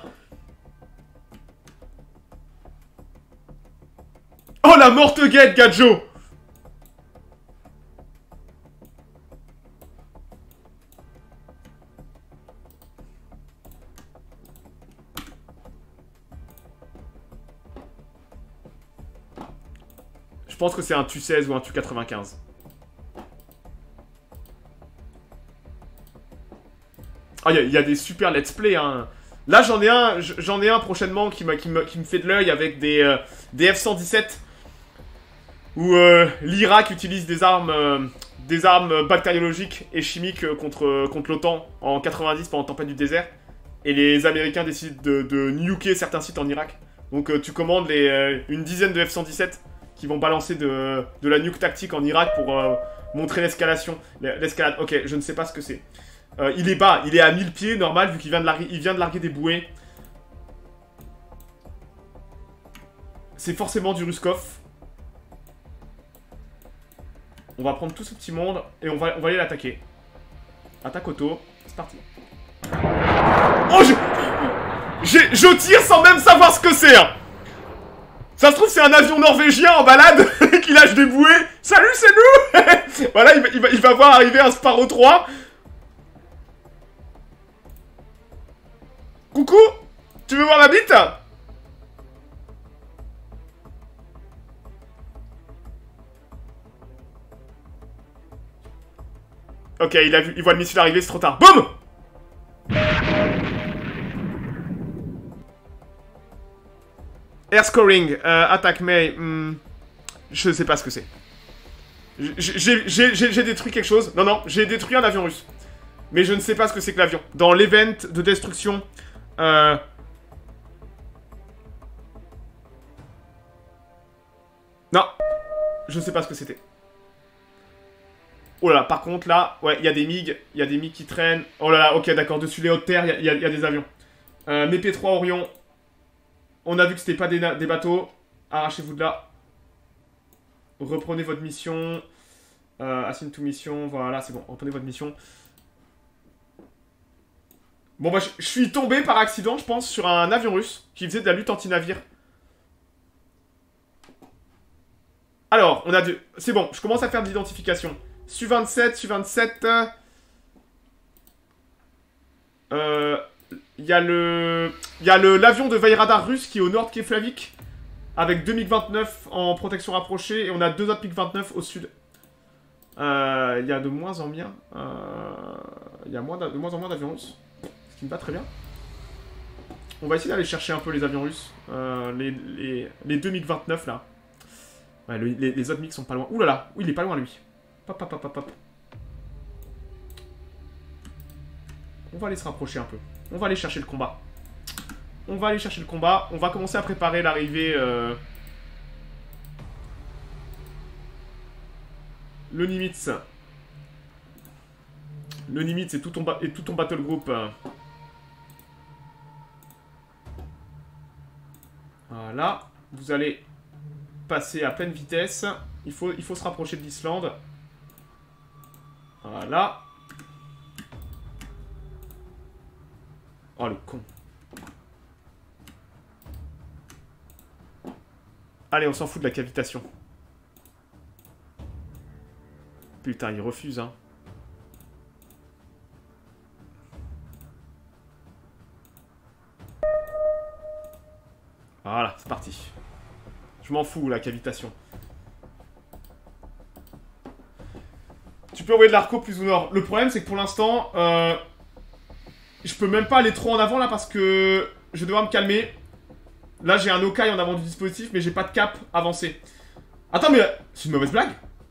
Oh, la morte guette, Gadjo. Je pense que c'est un Tu seize ou un Tu quatre-vingt-quinze. Ah, il y, y a des super let's play, hein. Là, j'en ai un, j'en ai un prochainement qui, qui, me, qui me fait de l'œil avec des, euh, des F cent dix-sept. Où euh, l'Irak utilise des armes, euh, des armes bactériologiques et chimiques contre, contre l'OTAN en quatre-vingt-dix pendant la tempête du désert. Et les Américains décident de, de nuker certains sites en Irak. Donc euh, tu commandes les, euh, une dizaine de F cent dix-sept qui vont balancer de, de la nuke tactique en Irak pour euh, montrer l'escalation. L'escalade, ok, je ne sais pas ce que c'est. Euh, il est bas, il est à mille pieds, normal, vu qu'il vient, de larguer, il vient de larguer des bouées. C'est forcément du Ruskov. On va prendre tout ce petit monde et on va, on va aller l'attaquer. Attaque auto, c'est parti. Oh, je... Je tire sans même savoir ce que c'est, hein. Ça se trouve, c'est un avion norvégien en balade qui lâche des bouées. Salut, c'est nous. Voilà, il va, il, va, il va voir arriver un Sparrow trois. Coucou, tu veux voir ma bite? Ok, il a vu, il voit le missile arriver, c'est trop tard. Boum! Air scoring, euh, attaque, mais... Hmm, je sais pas ce que c'est. J'ai détruit quelque chose. Non, non, j'ai détruit un avion russe. Mais je ne sais pas ce que c'est que l'avion. Dans l'event de destruction... Euh... Non. Je ne sais pas ce que c'était. Oh là là, par contre, là... Ouais, il y a des MiG. Il y a des MiG qui traînent. Oh là là, ok, d'accord. Dessus les hautes terres, il y, y, y a des avions. Euh, mes P trois Orion... On a vu que c'était pas des, des bateaux. Arrachez-vous de là. Reprenez votre mission. Euh, assign to mission. Voilà, c'est bon. Reprenez votre mission. Bon, bah, je, je suis tombé par accident, je pense, sur un avion russe qui faisait de la lutte anti-navire. Alors, on a deux... C'est bon, je commence à faire de l'identification. Su vingt-sept, Su vingt-sept... Euh... Il y a le... Il y a le l'avion de veille radar russe qui est au nord de Keflavik. Avec deux MiG vingt-neuf en protection rapprochée. Et on a deux autres MiG vingt-neuf au sud. Euh, il y a de moins en moins... Euh, il y a moins de moins en moins d'avions russes. Ce qui me va très bien. On va essayer d'aller chercher un peu les avions russes. Euh, les, les, les deux MiG vingt-neuf là. Ouais, le, les, les autres MiG sont pas loin. Ouh là là, oui, il est pas loin lui. Hop, hop, hop, hop, hop. On va aller se rapprocher un peu. On va aller chercher le combat. On va aller chercher le combat. On va commencer à préparer l'arrivée... Euh... Le Nimitz. Le Nimitz et tout ton, et tout ton battle group. Voilà. Vous allez passer à pleine vitesse. Il faut, il faut se rapprocher de l'Islande. Voilà. Oh, le con. Allez, on s'en fout de la cavitation. Putain, il refuse, hein. Voilà, c'est parti. Je m'en fous, la cavitation. Tu peux envoyer de l'arco plus au nord. Le problème, c'est que pour l'instant... Euh... Je peux même pas aller trop en avant là parce que je vais devoir me calmer. Là j'ai un Okai en avant du dispositif mais j'ai pas de cap avancé. Attends mais c'est une mauvaise blague.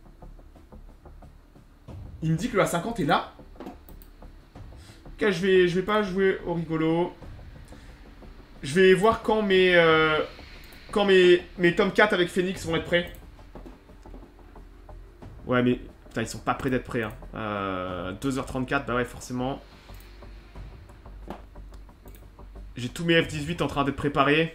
Il me dit que le A cinquante est là. Ok, je vais, je vais pas jouer au rigolo. Je vais voir quand mes euh, quand mes, mes Tomcat avec Phoenix vont être prêts. Ouais mais putain ils sont pas prêts d'être prêts hein. euh, deux heures trente-quatre bah ouais forcément. J'ai tous mes F dix-huit en train d'être préparés.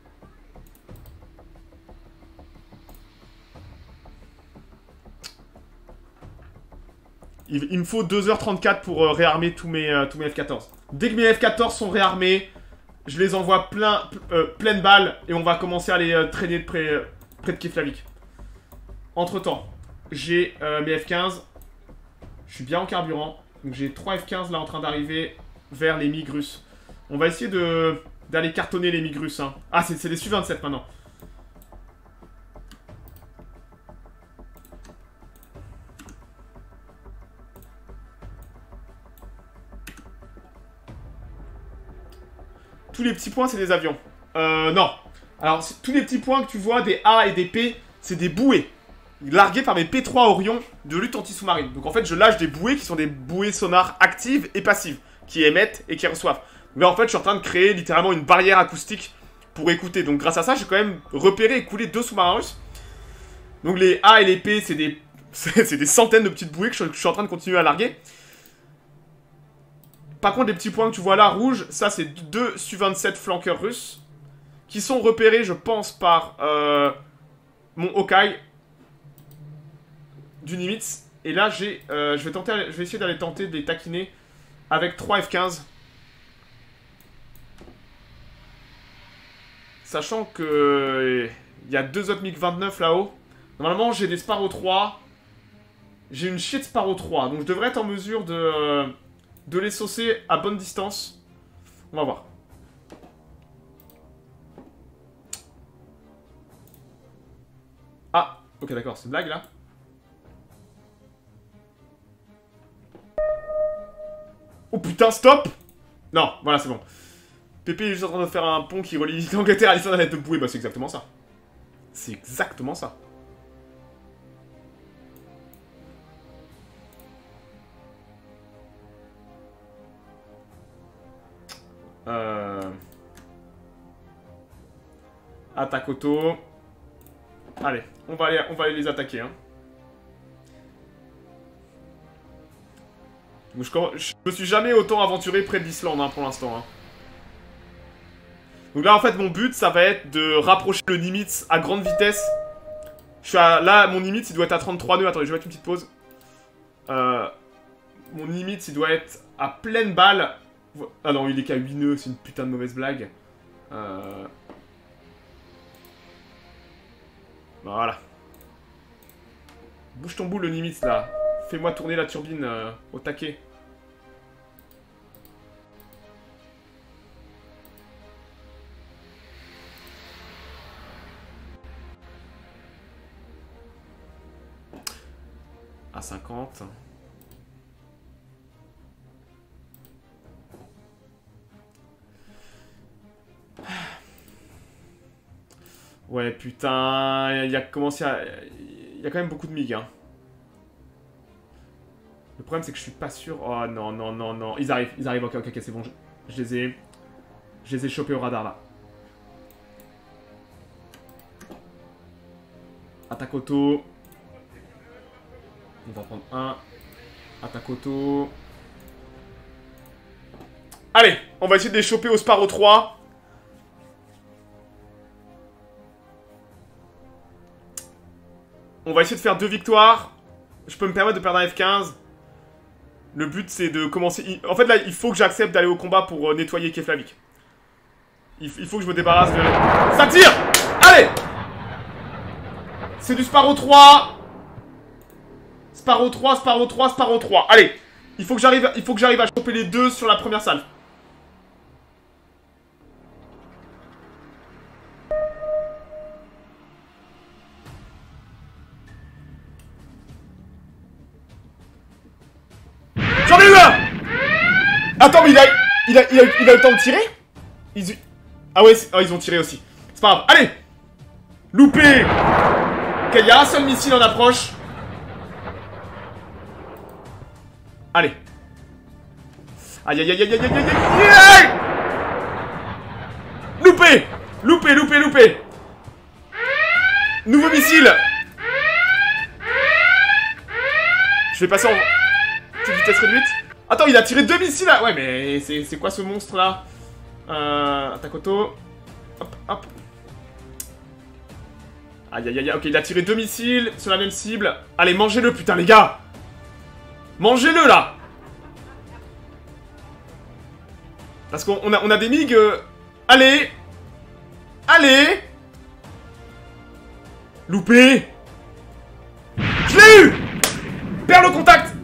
Il, il me faut deux heures trente-quatre pour euh, réarmer tous mes, euh, tous mes F quatorze. Dès que mes F quatorze sont réarmés, je les envoie plein, euh, pleine balle et on va commencer à les euh, traîner de près, euh, près de Keflavik. Entre temps, j'ai euh, mes F quinze. Je suis bien en carburant. Donc j'ai trois F quinze là en train d'arriver vers les MiG russes. On va essayer de d'aller cartonner les MiG russes. Hein. Ah, c'est des Su vingt-sept maintenant. tous les petits points, c'est des avions. Euh, non. Alors, tous les petits points que tu vois, des A et des P, c'est des bouées. Larguées par mes P trois Orion de lutte anti-sous-marine. Donc en fait, je lâche des bouées qui sont des bouées sonores actives et passives. Qui émettent et qui reçoivent. Mais en fait, je suis en train de créer littéralement une barrière acoustique pour écouter. Donc grâce à ça, j'ai quand même repéré et coulé deux sous-marins russes. Donc les A et les P, c'est des... c'est des centaines de petites bouées que je, que je suis en train de continuer à larguer. Par contre, les petits points que tu vois là, rouges, ça c'est deux S U vingt-sept flanqueurs russes. Qui sont repérés, je pense, par euh, mon Hawkeye du Nimitz. Et là, j'ai, euh, je vais tenter, je vais essayer d'aller tenter de les taquiner avec trois F quinze. Sachant que il y a deux autres MiG vingt-neuf là-haut. Normalement, j'ai des Sparrow trois. J'ai une chier de Sparrow trois. Donc, je devrais être en mesure de, euh, de les saucer à bonne distance. On va voir. Ah, ok, d'accord. C'est une blague, là. Oh, putain, stop! Non, voilà, c'est bon. Pépé est juste en train de faire un pont qui relie l'Angleterre à l'Islande à l'aide de bouée. Bah, c'est exactement ça. C'est exactement ça. Euh... Attaque auto. Allez, on va aller, on va aller les attaquer. Hein. Je, je me suis jamais autant aventuré près de l'Islande hein, pour l'instant. Hein. Donc là, en fait, mon but, ça va être de rapprocher le Nimitz à grande vitesse. Je suis à... Là, mon Nimitz, il doit être à trente-trois nœuds. Attendez, je vais mettre une petite pause. Euh... Mon Nimitz, il doit être à pleine balle. Ah non, il est qu'à huit nœuds. C'est une putain de mauvaise blague. Euh... Voilà. Bouge ton bout, le Nimitz, là. Fais-moi tourner la turbine euh, au taquet. À cinquante. Ouais, putain, il y a commencé à... Il y a quand même beaucoup de MiG, hein. Le problème, c'est que je suis pas sûr... Oh, non, non, non, non. Ils arrivent, ils arrivent. Ok, ok, ok, c'est bon. Je... je les ai... Je les ai chopés au radar, là. Attaque auto. On va prendre un. Attaque auto. Allez, on va essayer de les choper au Sparrow trois. On va essayer de faire deux victoires. Je peux me permettre de perdre un F quinze. Le but, c'est de commencer... En fait, là, il faut que j'accepte d'aller au combat pour euh, nettoyer Keflavik. Il, il faut que je me débarrasse de... Ça tire! Allez! C'est du Sparrow trois. Sparrow trois, Sparrow trois, Sparrow trois. Allez! Il faut que j'arrive il faut que j'arrive à choper les deux sur la première salve. J'en ai eu un! Attends, mais il a, il a, il a, il a eu le temps de tirer? Ils... Ah ouais, oh, ils ont tiré aussi. C'est pas grave. Allez! Loupé! Ok, il y a un seul missile en approche. Allez. Aïe aïe aïe aïe aïe aïe aïe aïe! Loupé! Loupé, loupé, loupé! Nouveau missile! Je vais passer en... Petite vitesse réduite. Attends, il a tiré deux missiles là. Ouais, mais c'est quoi ce monstre là? Euh... Attaque auto. Hop, hop. Aïe aïe aïe, ok, il a tiré deux missiles sur la même cible. Allez, mangez-le, putain, les gars! Mangez-le là! Parce qu'on a, on a des MiG. Euh... Allez! Allez! Loupé! Je l'ai eu! Perds le contact!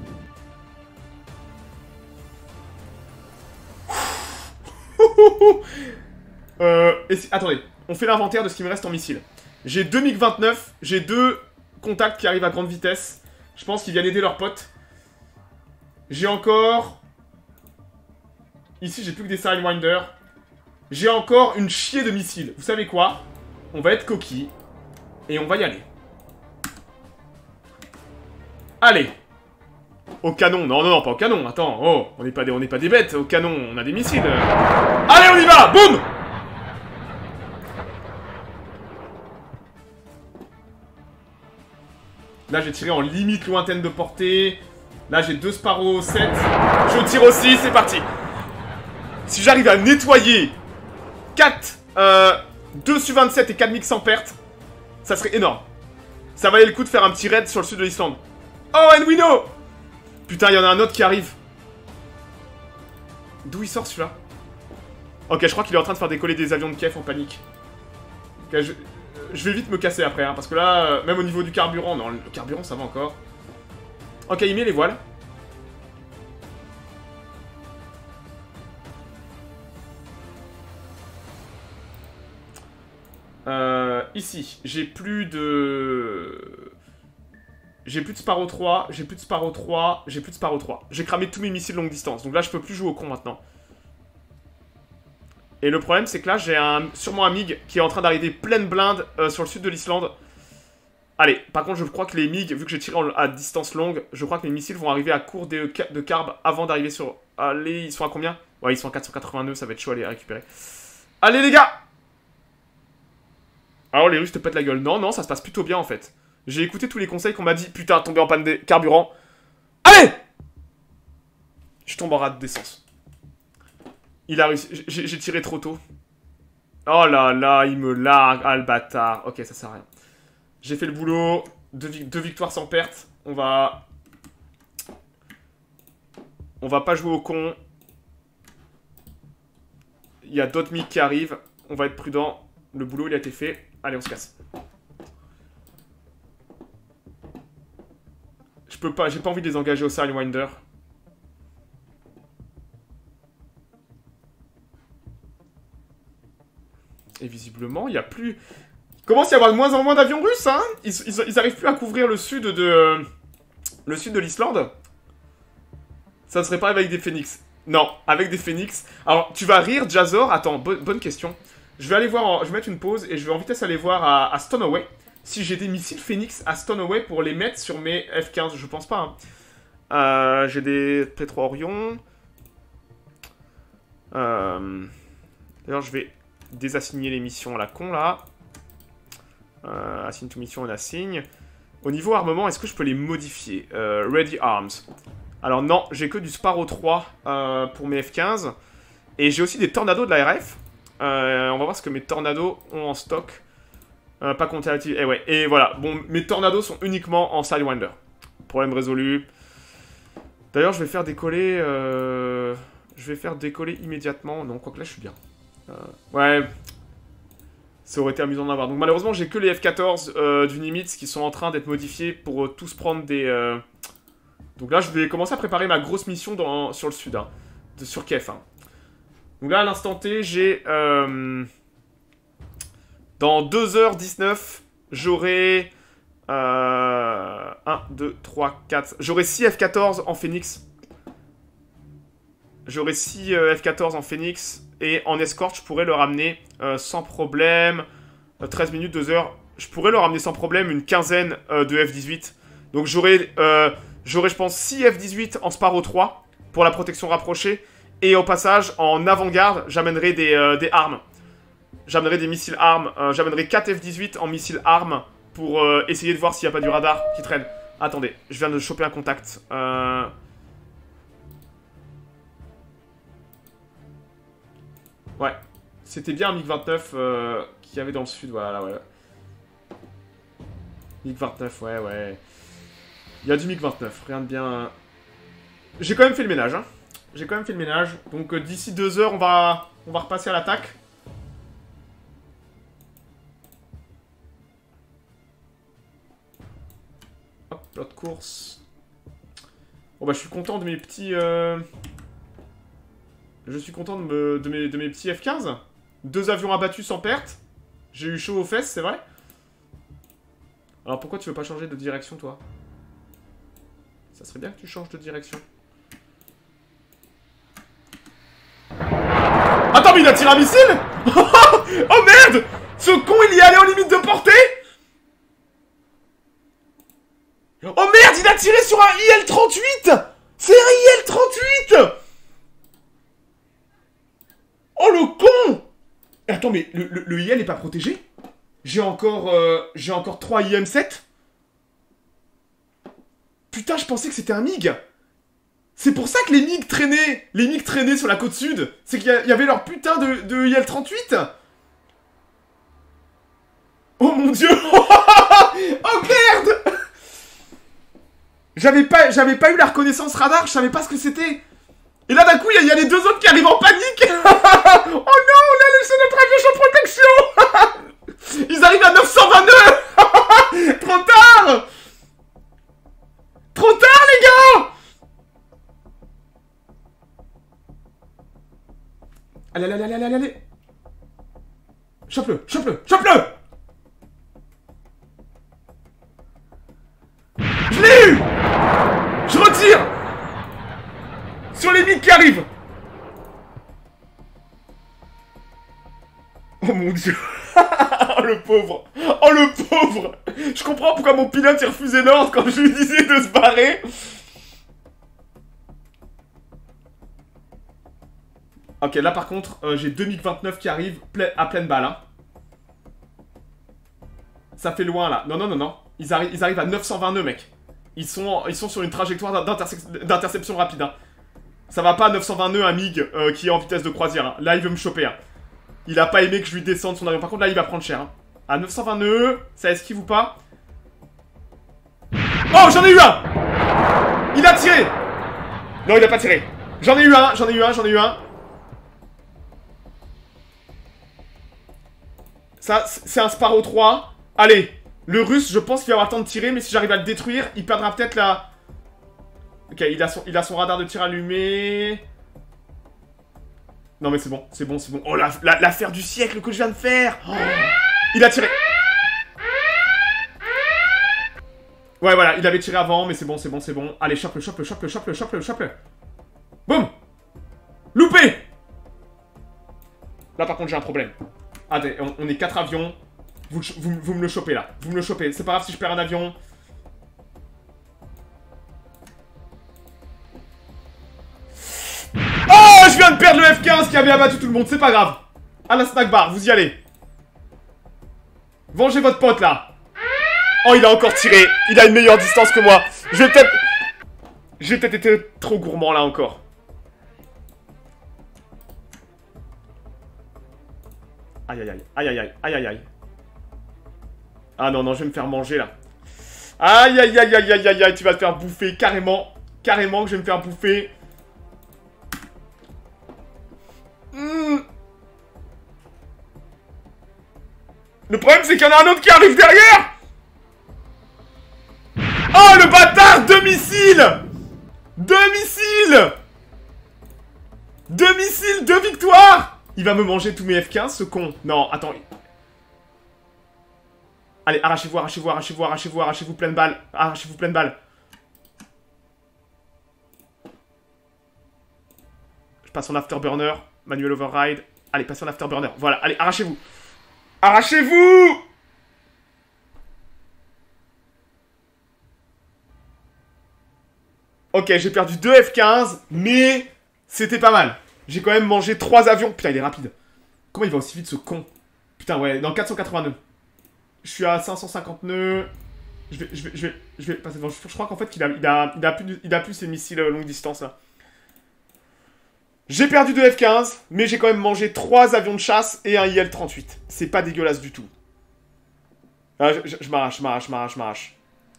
euh, et si, attendez, on fait l'inventaire de ce qui me reste en missile. J'ai deux MiG vingt-neuf, j'ai deux contacts qui arrivent à grande vitesse. Je pense qu'ils viennent aider leurs potes. J'ai encore... Ici, j'ai plus que des Sidewinder. J'ai encore une chier de missiles. Vous savez quoi? On va être coquille. Et on va y aller. Allez. Au canon. Non, non, non, pas au canon. Attends. Oh, on n'est pas, des... on n'est pas des bêtes. Au canon, on a des missiles. Allez, on y va. Boum. Là, j'ai tiré en limite lointaine de portée. Là, j'ai deux Sparrow sept. Je tire aussi. C'est parti. Si j'arrive à nettoyer quatre, euh, deux Su vingt-sept et quatre mix sans perte, ça serait énorme. Ça valait le coup de faire un petit raid sur le sud de l'Islande. Oh, and we know. Putain, il y en a un autre qui arrive. D'où il sort celui-là? Ok, je crois qu'il est en train de faire décoller des avions de Kiev en panique. Ok, je, je vais vite me casser après, hein, parce que là, euh, même au niveau du carburant, non, le carburant ça va encore. Ok, il met les voiles. Euh, ici, j'ai plus de... J'ai plus de Sparrow trois, j'ai plus de Sparrow trois, j'ai plus de Sparrow trois. J'ai cramé tous mes missiles longue distance, donc là je peux plus jouer au con maintenant. Et le problème c'est que là j'ai un, sûrement un MiG qui est en train d'arriver pleine blinde euh, sur le sud de l'Islande. Allez, par contre je crois que les MiG, vu que j'ai tiré en, à distance longue, je crois que mes missiles vont arriver à court de, de carb avant d'arriver sur... Allez, ils sont à combien? Ouais, ils sont à quatre cent quatre-vingt-deux, ça va être chaud à les récupérer. Allez les gars! Alors les Russes te pètent la gueule. Non, non, ça se passe plutôt bien en fait. J'ai écouté tous les conseils qu'on m'a dit. Putain, tomber en panne de carburant. Allez! Je tombe en rate d'essence. Il a réussi. J'ai tiré trop tôt. Oh là là, il me largue. Ah le bâtard. Ok, ça sert à rien. J'ai fait le boulot. Deux, deux victoires sans perte. On va... On va pas jouer au con. Il y a d'autres mics qui arrivent. On va être prudent. Le boulot, il a été fait. Allez, on se casse. Je peux pas, j'ai pas envie de les engager au Sidewinder. Et visiblement, il n'y a plus... Il commence à y avoir de moins en moins d'avions russes, hein. Ils, ils, ils arrivent plus à couvrir le sud de... Le sud de l'Islande. Ça ne serait pas avec des Phoenix. Non, avec des Phoenix. Alors, tu vas rire, Jazor. Attends, bo bonne question. Je vais aller voir, en... je vais mettre une pause et je vais en vitesse aller voir à, à Stoneway si j'ai des missiles Phoenix à Stoneway pour les mettre sur mes F quinze. Je pense pas. Hein. Euh, j'ai des P trois Orion. Euh... D'ailleurs, je vais désassigner les missions à la con là. Euh, assign to mission, on assigne. Au niveau armement, est-ce que je peux les modifier? euh, Ready Arms. Alors non, j'ai que du Sparrow trois euh, pour mes F quinze. Et j'ai aussi des Tornados de la R F. Euh, on va voir ce que mes Tornados ont en stock. Euh, pas compter la... Et ouais, et voilà. Bon, mes Tornados sont uniquement en Sidewinder. Problème résolu. D'ailleurs, je vais faire décoller... Euh... Je vais faire décoller immédiatement. Non, quoique là, je suis bien. Euh... Ouais... Ça aurait été amusant d'en avoir. Donc malheureusement, j'ai que les F quatorze euh, du Nimitz qui sont en train d'être modifiés pour euh, tous prendre des... Euh... Donc là, je vais commencer à préparer ma grosse mission dans... sur le sud, hein, de... sur Kiev. Hein. Donc là, à l'instant T, j'ai... Euh... Dans deux heures dix-neuf, j'aurai... Euh... un, deux, trois, quatre... J'aurai six F quatorze en Phoenix. J'aurai six euh, F quatorze en Phoenix. Et en escorte, je pourrais leur amener euh, sans problème... Euh, treize minutes, deux heures... Je pourrais leur amener sans problème une quinzaine euh, de F dix-huit. Donc j'aurai, euh, j'aurai, je pense, six F dix-huit en Sparrow trois pour la protection rapprochée. Et au passage, en avant-garde, j'amènerai des, euh, des armes. J'amènerai des missiles armes. Euh, j'amènerai quatre F dix-huit en missiles armes pour euh, essayer de voir s'il n'y a pas du radar qui traîne. Attendez, je viens de choper un contact. Euh... Ouais, c'était bien un MiG vingt-neuf euh, qu'il y avait dans le sud, voilà, ouais. MiG vingt-neuf, ouais, ouais. Il y a du MiG vingt-neuf, rien de bien... J'ai quand même fait le ménage, hein. J'ai quand même fait le ménage. Donc euh, d'ici deux heures, on va, on va repasser à l'attaque. Hop, l'autre course. Bon bah je suis content de mes petits... Euh... Je suis content de, me, de, mes, de mes petits F quinze. Deux avions abattus sans perte. J'ai eu chaud aux fesses, c'est vrai. Alors pourquoi tu veux pas changer de direction, toi? Ça serait bien que tu changes de direction. Attends, mais il a tiré un missile. Oh merde. Ce con, il y est allé en limite de portée. Oh merde, il a tiré sur un I L trente-huit. C'est un I L trente-huit. Oh le con. Attends, mais le, le, le I L est pas protégé? J'ai encore... Euh, j'ai encore trois I M sept. Putain, je pensais que c'était un MiG. C'est pour ça que les MiG traînaient. Les MiG traînaient sur la côte sud. C'est qu'il y, y avait leur putain de, de I L trente-huit. Oh mon dieu. Oh merde. J'avais pas, j'avais pas eu la reconnaissance radar, je savais pas ce que c'était. Et là d'un coup, il y, y a les deux autres qui arrivent en panique. Oh non, on a laissé notre avion sans protection. Ils arrivent à neuf cent vingt-deux. Trop tard. Trop tard, les gars. Allez, allez, allez, allez, allez. Chope-le, chope-le, chope-le. Je l'ai eu. Je retire. Sur les MiG qui arrivent. Oh mon dieu. Oh le pauvre. Oh le pauvre. Je comprends pourquoi mon pilote il refusait l'ordre quand je lui disais de se barrer. Ok, là par contre, euh, j'ai deux MiG vingt-neuf qui arrivent ple à pleine balle. Hein. Ça fait loin là. Non, non, non, non. Ils, arri ils arrivent à neuf cent vingt-deux, mec. Ils sont, ils sont sur une trajectoire d'interception rapide. Hein. Ça va pas à neuf cent vingt nœuds un MiG euh, qui est en vitesse de croisière. Hein. Là, il veut me choper. Hein. Il a pas aimé que je lui descende son avion. Par contre, là, il va prendre cher. Hein. À neuf cent vingt nœuds, ça esquive ou pas? Oh, j'en ai eu un. Il a tiré. Non, il a pas tiré. J'en ai eu un, j'en ai eu un, j'en ai eu un. Ça, c'est un Sparrow trois. Allez, le russe, je pense qu'il va avoir le temps de tirer, mais si j'arrive à le détruire, il perdra peut-être la... Ok, il a, son, il a son radar de tir allumé. Non mais c'est bon, c'est bon, c'est bon. Oh, l'affaire la, la, du siècle que je viens de faire. Oh, il a tiré. Ouais, voilà, il avait tiré avant, mais c'est bon, c'est bon, c'est bon. Allez, chope-le, chope-le, chope-le, chope-le, chope-le, chope-le. Boum. Loupé. Là, par contre, j'ai un problème. Attendez, on, on est quatre avions. Vous, vous, vous me le chopez, là. Vous me le chopez. C'est pas grave si je perds un avion. Oh, je viens de perdre le F quinze qui avait abattu tout le monde. C'est pas grave. À la snack bar, vous y allez. Vengez votre pote, là. Oh, il a encore tiré. Il a une meilleure distance que moi. Je vais peut-être... J'ai peut-être été trop gourmand, là, encore. Aïe, aïe, aïe. Aïe, aïe, aïe. Aïe, aïe, aïe. Ah non, non, je vais me faire manger, là. Aïe, aïe, aïe, aïe, aïe, aïe, aïe. Tu vas te faire bouffer. Carrément. Carrément que je vais me faire bouffer. Mmh. Le problème, c'est qu'il y en a un autre qui arrive derrière. Oh, le bâtard. Deux missiles. Deux missiles. Deux missiles, deux victoires. Il va me manger tous mes F quinze, ce con. Non, attends. Allez, arrachez-vous, arrachez-vous, arrachez-vous, arrachez-vous, arrachez-vous plein de balles. Arrachez-vous plein de balles. Je passe en afterburner. Manuel override. Allez, passez en afterburner. Voilà, allez, arrachez-vous. Arrachez-vous. Ok, j'ai perdu deux F quinze, mais c'était pas mal. J'ai quand même mangé trois avions. Putain, il est rapide. Comment il va aussi vite, ce con? Putain, ouais, dans quatre cent quatre-vingts nœuds. Je suis à cinq cent cinquante nœuds. Je vais, je vais, je vais, je vais passer devant. Je crois qu'en fait, il a, il a, il a plus, il a plus ses missiles longue distance, là. J'ai perdu deux F quinze, mais j'ai quand même mangé trois avions de chasse et un I L trente-huit. C'est pas dégueulasse du tout. Ah, je je m'arrache, je m'arrache, je m'arrache, je m'arrache.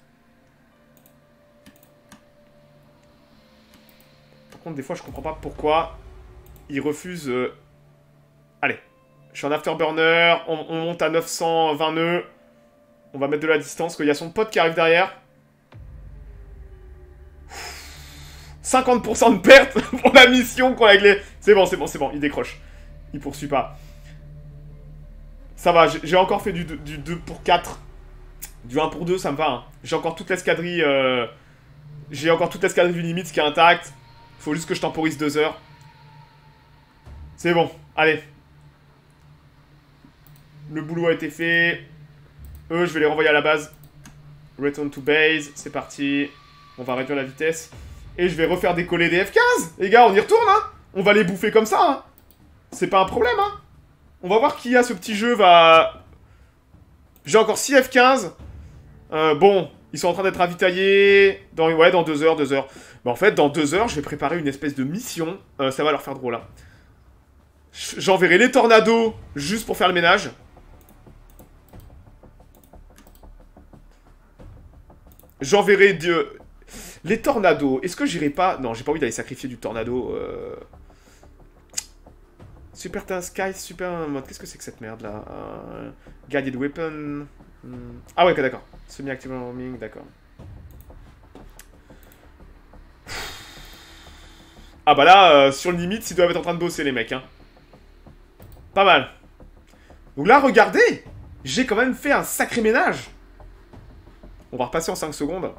Par contre, des fois, je comprends pas pourquoi ils refusent... Euh... Allez, je suis en afterburner, on, on monte à neuf cent vingt nœuds. On va mettre de la distance, qu'il y a son pote qui arrive derrière. cinquante pour cent de perte pour la mission qu'on a réglée. C'est bon, c'est bon, c'est bon, il décroche. Il poursuit pas. Ça va, j'ai encore fait du, du deux pour quatre. Du un pour deux, ça me va. Hein. J'ai encore toute l'escadrille... Euh... J'ai encore toute l'escadrille du Nimitz qui est intacte. Faut juste que je temporise deux heures. C'est bon. Allez. Le boulot a été fait. Eux, je vais les renvoyer à la base. Return to base. C'est parti. On va réduire la vitesse. Et je vais refaire décoller des F quinze. Les gars, on y retourne, hein. On va les bouffer comme ça, hein. C'est pas un problème, hein. On va voir qui a ce petit jeu va... J'ai encore six F quinze. Euh, bon, ils sont en train d'être ravitaillés. Dans... Ouais, dans deux heures, deux heures. Mais en fait, dans deux heures, je vais préparer une espèce de mission. Euh, ça va leur faire drôle, hein. J'enverrai les tornados juste pour faire le ménage. J'enverrai de... Les tornados. Est-ce que j'irai pas... Non, j'ai pas envie d'aller sacrifier du tornado. Euh... Super Sky, Super... Qu'est-ce que c'est que cette merde là euh... Guided Weapon... Hmm. Ah ouais, d'accord. Semi-active roaming, d'accord. Ah bah là, euh, sur le limite, ils doivent être en train de bosser les mecs, hein. Pas mal. Donc là, regardez, j'ai quand même fait un sacré ménage. On va repasser en cinq secondes.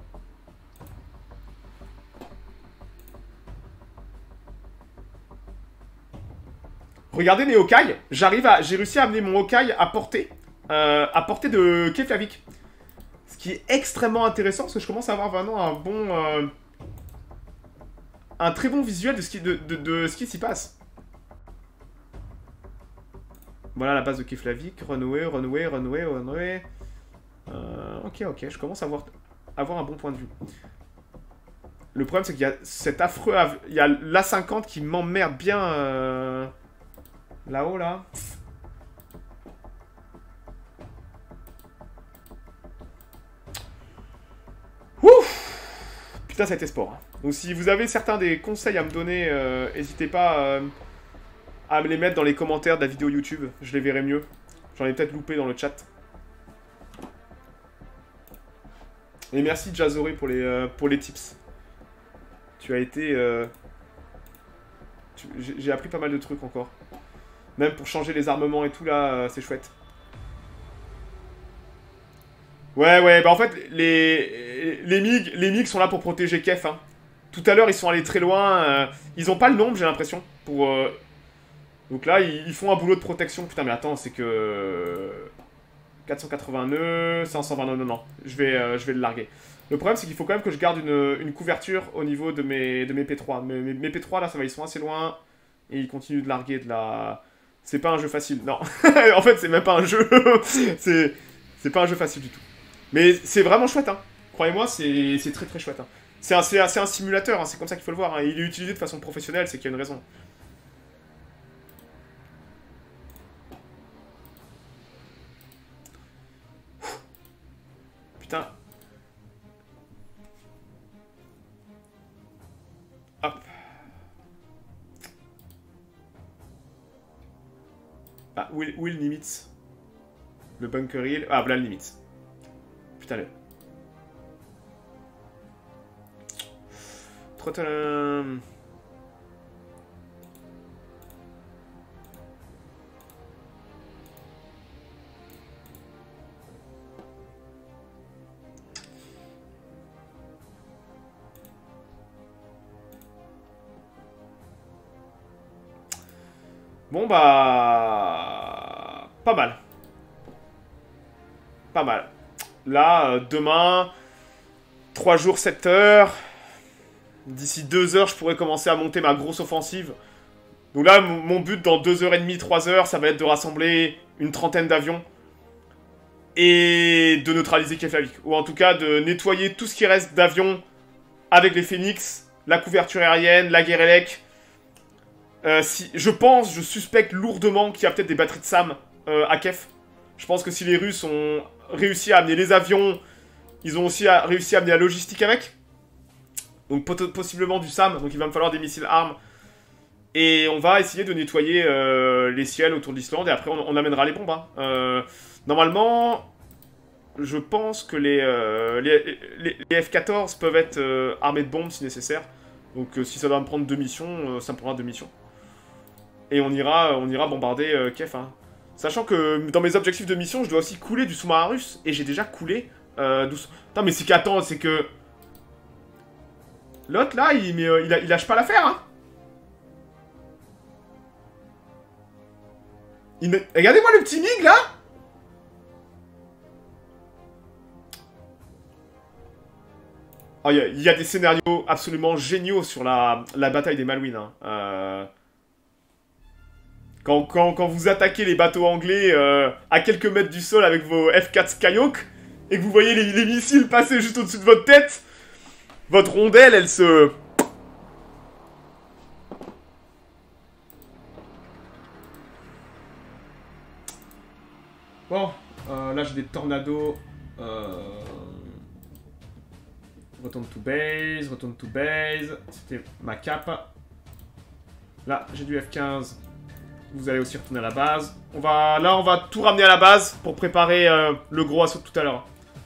Regardez mes Hawkeye. J'arrive à... J'ai réussi à amener mon Hawkeye à portée. Euh, à portée de Keflavik. Ce qui est extrêmement intéressant parce que je commence à avoir vraiment un bon... Euh, un très bon visuel de ce qui, de, de, de ce qui s'y passe. Voilà la base de Keflavik. Runway, runway, runway, runway. Euh, ok, ok. Je commence à avoir, avoir un bon point de vue. Le problème, c'est qu'il y a cet affreux... Il y a l'A cinquante qui m'emmerde bien... Euh, là-haut, là. Ouf. Putain, ça a été sport. Hein. Donc, si vous avez certains des conseils à me donner, n'hésitez euh, pas euh, à me les mettre dans les commentaires de la vidéo YouTube. Je les verrai mieux. J'en ai peut-être loupé dans le chat. Et merci, Jazoré, pour les, euh, pour les tips. Tu as été... Euh... Tu... J'ai appris pas mal de trucs encore. Même pour changer les armements et tout, là, euh, c'est chouette. Ouais, ouais, bah en fait, les, les MiG, les MiG sont là pour protéger Kef. Hein. Tout à l'heure, ils sont allés très loin. Euh, ils ont pas le nombre, j'ai l'impression. Pour. Euh... Donc là, ils, ils font un boulot de protection. Putain, mais attends, c'est que... quatre cent quatre-vingts nœuds, cinq cent vingt nœuds, non, non. Je vais, euh, je vais le larguer. Le problème, c'est qu'il faut quand même que je garde une, une couverture au niveau de mes, de mes P trois. Mes, mes, mes P trois, là, ça va, ils sont assez loin. Et ils continuent de larguer de la... C'est pas un jeu facile, non. En fait, c'est même pas un jeu. c'est c'est pas un jeu facile du tout. Mais c'est vraiment chouette, hein. Croyez-moi, c'est très très chouette. Hein. C'est un, un, un simulateur, hein. C'est comme ça qu'il faut le voir. Hein. Il est utilisé de façon professionnelle, c'est qu'il y a une raison. Putain. Hop. Ah, où est, où est le limite? Le bunker hill. Ah, voilà le limite. Putain, le... Throttle... Bon bah... Pas mal. Pas mal. Là, euh, demain, trois jours, sept heures. D'ici deux heures, je pourrais commencer à monter ma grosse offensive. Donc là, mon but dans deux heures trente, trois heures, ça va être de rassembler une trentaine d'avions. Et de neutraliser Keflavik. Ou en tout cas, de nettoyer tout ce qui reste d'avions avec les Phoenix, la couverture aérienne, la Guerelec. Euh, si, je pense, je suspecte lourdement qu'il y a peut-être des batteries de SAM euh, à Kef. Je pense que si les Russes ont réussi à amener les avions, ils ont aussi à, réussi à amener la logistique avec. Donc possiblement du SAM, donc il va me falloir des missiles armes. Et on va essayer de nettoyer euh, les ciels autour de l'Islande et après on, on amènera les bombes. Hein. Euh, normalement, je pense que les, euh, les, les, les F quatorze peuvent être euh, armés de bombes si nécessaire. Donc euh, si ça doit me prendre deux missions, euh, ça me prendra deux missions. Et on ira, on ira bombarder euh, Kef. Hein. Sachant que dans mes objectifs de mission, je dois aussi couler du sous-marin russe. Et j'ai déjà coulé euh, douze... Attends, mais c'est qu'attends, c'est que... L'autre, là, il, mais, euh, il, a, il lâche pas l'affaire, hein. Il me... Regardez-moi le petit mig, là. Oh, il y, y a des scénarios absolument géniaux sur la, la bataille des Malouines. Hein. Euh... Quand, quand, quand vous attaquez les bateaux anglais euh, à quelques mètres du sol avec vos F quatre Skyhawk, et que vous voyez les, les missiles passer juste au-dessus de votre tête, votre rondelle, elle se... Bon, euh, là j'ai des tornados. Euh... Return to base, return to base. C'était ma cape. Là, j'ai du F quinze. Vous allez aussi retourner à la base. On va... Là, on va tout ramener à la base pour préparer euh, le gros assaut de tout à l'heure.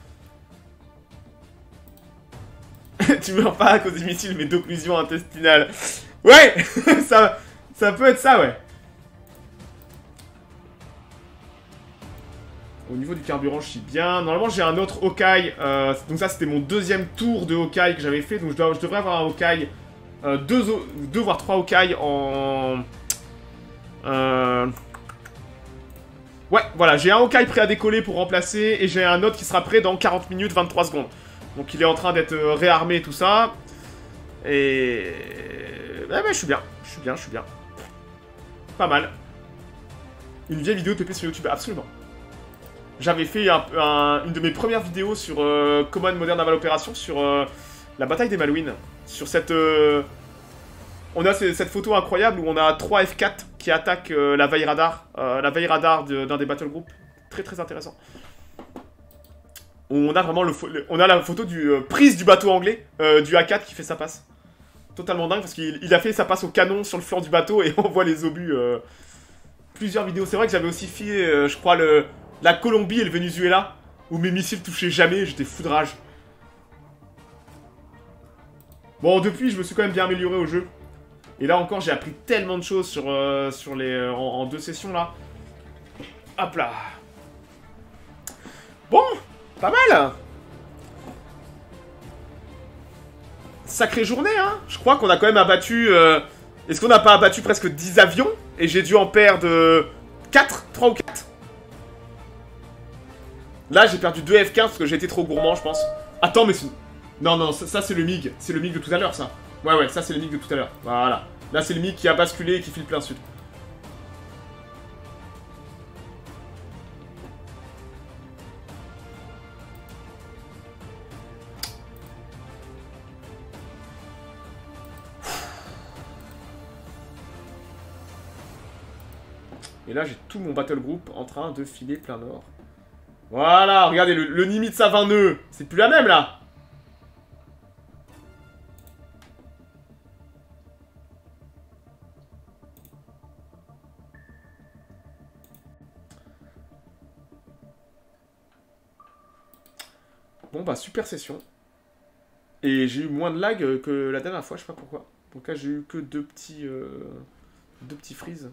Tu meurs pas à cause des missiles, mais d'occlusion intestinale. Ouais. ça, ça peut être ça, ouais. Au niveau du carburant, je suis bien. Normalement, j'ai un autre Hawkeye. Euh, donc ça, c'était mon deuxième tour de Hawkeye que j'avais fait. Donc je, dois, je devrais avoir un Hawkeye. Euh, deux, deux voire trois Hawkeye en... Euh... Ouais, voilà. J'ai un Hawkeye prêt à décoller pour remplacer. Et j'ai un autre qui sera prêt dans quarante minutes, vingt-trois secondes. Donc il est en train d'être réarmé et tout ça. Et... Ouais, ouais, je suis bien. Je suis bien, je suis bien. Pas mal. Une vieille vidéo de P P sur YouTube, absolument. J'avais fait un, un, une de mes premières vidéos sur euh, Command Modern Naval Operation, sur euh, la bataille des Malouines. Sur cette... Euh, on a cette photo incroyable où on a trois F quatre qui attaquent euh, la veille radar. Euh, la veille radar d'un de, des battle groups. Très très intéressant. On a vraiment le... On a la photo du euh, prise du bateau anglais, euh, du A quatre qui fait sa passe. Totalement dingue parce qu'il a fait sa passe au canon sur le flanc du bateau et on voit les obus. Euh, plusieurs vidéos. C'est vrai que j'avais aussi fait, euh, je crois, le... La Colombie et le Venezuela, où mes missiles touchaient jamais, j'étais foudrage. Bon, depuis, je me suis quand même bien amélioré au jeu. Et là encore, j'ai appris tellement de choses sur, euh, sur les, euh, en, en deux sessions, là. Hop là. Bon, pas mal. Sacrée journée, hein. Je crois qu'on a quand même abattu... Euh... Est-ce qu'on n'a pas abattu presque dix avions? Et j'ai dû en perdre euh, quatre, trois ou quatre. Là, j'ai perdu deux F quinze parce que j'ai été trop gourmand, je pense. Attends, mais c'est... Non, non, ça, ça c'est le MiG. C'est le MiG de tout à l'heure, ça. Ouais, ouais, ça c'est le MiG de tout à l'heure. Voilà. Là, c'est le MiG qui a basculé et qui file plein sud. Et là, j'ai tout mon battle group en train de filer plein nord. Voilà, regardez, le, le Nimitz à vingt nœuds, c'est plus la même, là. Bon, bah, super session. Et j'ai eu moins de lag que la dernière fois, je sais pas pourquoi. Donc là, j'ai eu que deux petits... Euh, deux petits freezes.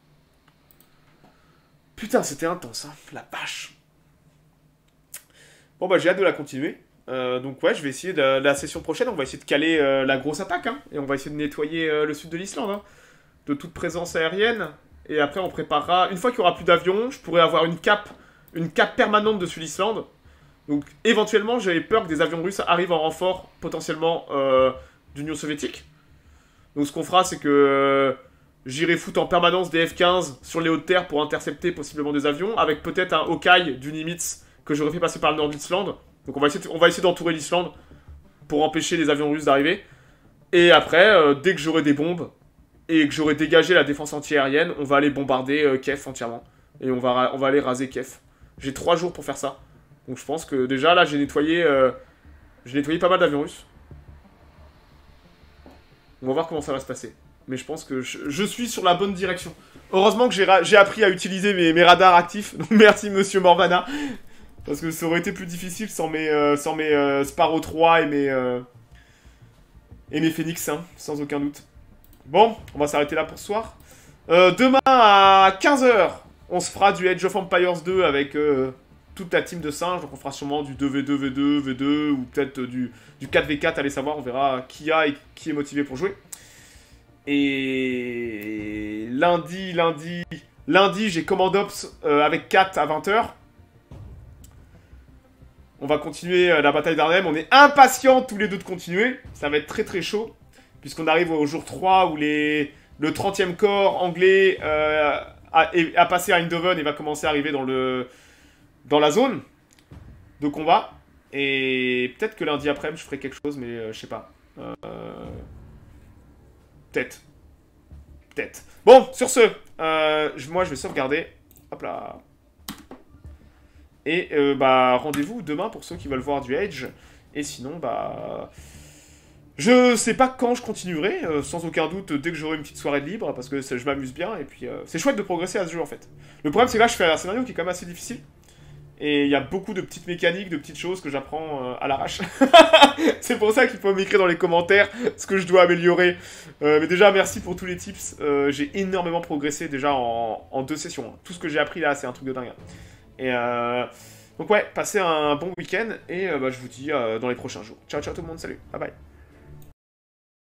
Putain, c'était intense, hein, la vache. Bon bah j'ai hâte de la continuer. Euh, donc ouais, je vais essayer de la, la session prochaine, on va essayer de caler euh, la grosse attaque, hein, et on va essayer de nettoyer euh, le sud de l'Islande, hein, de toute présence aérienne. Et après on préparera, une fois qu'il n'y aura plus d'avions, je pourrais avoir une cape, une cape permanente dessus l'Islande. Donc éventuellement j'avais peur que des avions russes arrivent en renfort potentiellement euh, d'Union soviétique. Donc ce qu'on fera c'est que euh, j'irai foutre en permanence des F quinze sur les hautes terres pour intercepter possiblement des avions, avec peut-être un Hawkeye du Nimitz que j'aurais fait passer par le nord de l'Islande. Donc on va essayer, on va essayer d'entourer l'Islande pour empêcher les avions russes d'arriver. Et après, euh, dès que j'aurai des bombes et que j'aurai dégagé la défense anti-aérienne, on va aller bombarder euh, Kiev entièrement. Et on va, on va aller raser Kiev. J'ai trois jours pour faire ça. Donc je pense que déjà là j'ai nettoyé, euh, j'ai nettoyé pas mal d'avions russes. On va voir comment ça va se passer. Mais je pense que je, je suis sur la bonne direction. Heureusement que j'ai appris à utiliser mes, mes radars actifs. Donc merci monsieur Morvana. Parce que ça aurait été plus difficile sans mes, euh, sans mes euh, Sparrow trois et mes, euh, et mes Phoenix, hein, sans aucun doute. Bon, on va s'arrêter là pour ce soir. Euh, demain à quinze heures, on se fera du Age of Empires deux avec euh, toute la team de singes. Donc on fera sûrement du deux v deux v deux v deux ou peut-être du, du quatre v quatre, allez savoir, on verra qui a et qui est motivé pour jouer. Et lundi, lundi, Lundi, j'ai Command Ops euh, avec Kat à vingt heures. On va continuer euh, la bataille d'Arnhem. On est impatients tous les deux de continuer. Ça va être très très chaud. Puisqu'on arrive au jour trois où les... le trentième corps anglais euh, a, a passé à Eindhoven et va commencer à arriver dans, le... dans la zone de combat. Et peut-être que lundi après, je ferai quelque chose, mais euh, je sais pas. Euh... Peut-être. Peut-être. Bon, sur ce, euh, moi je vais sauvegarder. Hop là. Et euh, bah rendez-vous demain pour ceux qui veulent voir du Age. Et sinon, bah... je sais pas quand je continuerai, euh, sans aucun doute dès que j'aurai une petite soirée de libre, parce que je m'amuse bien, et puis euh, c'est chouette de progresser à ce jeu en fait. Le problème c'est que là je fais un scénario qui est quand même assez difficile. Et il y a beaucoup de petites mécaniques, de petites choses que j'apprends euh, à l'arrache. C'est pour ça qu'il faut m'écrire dans les commentaires ce que je dois améliorer. Euh, mais déjà, merci pour tous les tips. Euh, j'ai énormément progressé déjà en, en deux sessions. Tout ce que j'ai appris là, c'est un truc de dingue. Et euh... donc ouais, passez un bon week-end. Et euh, bah, je vous dis euh, dans les prochains jours. Ciao, ciao tout le monde, salut, bye bye.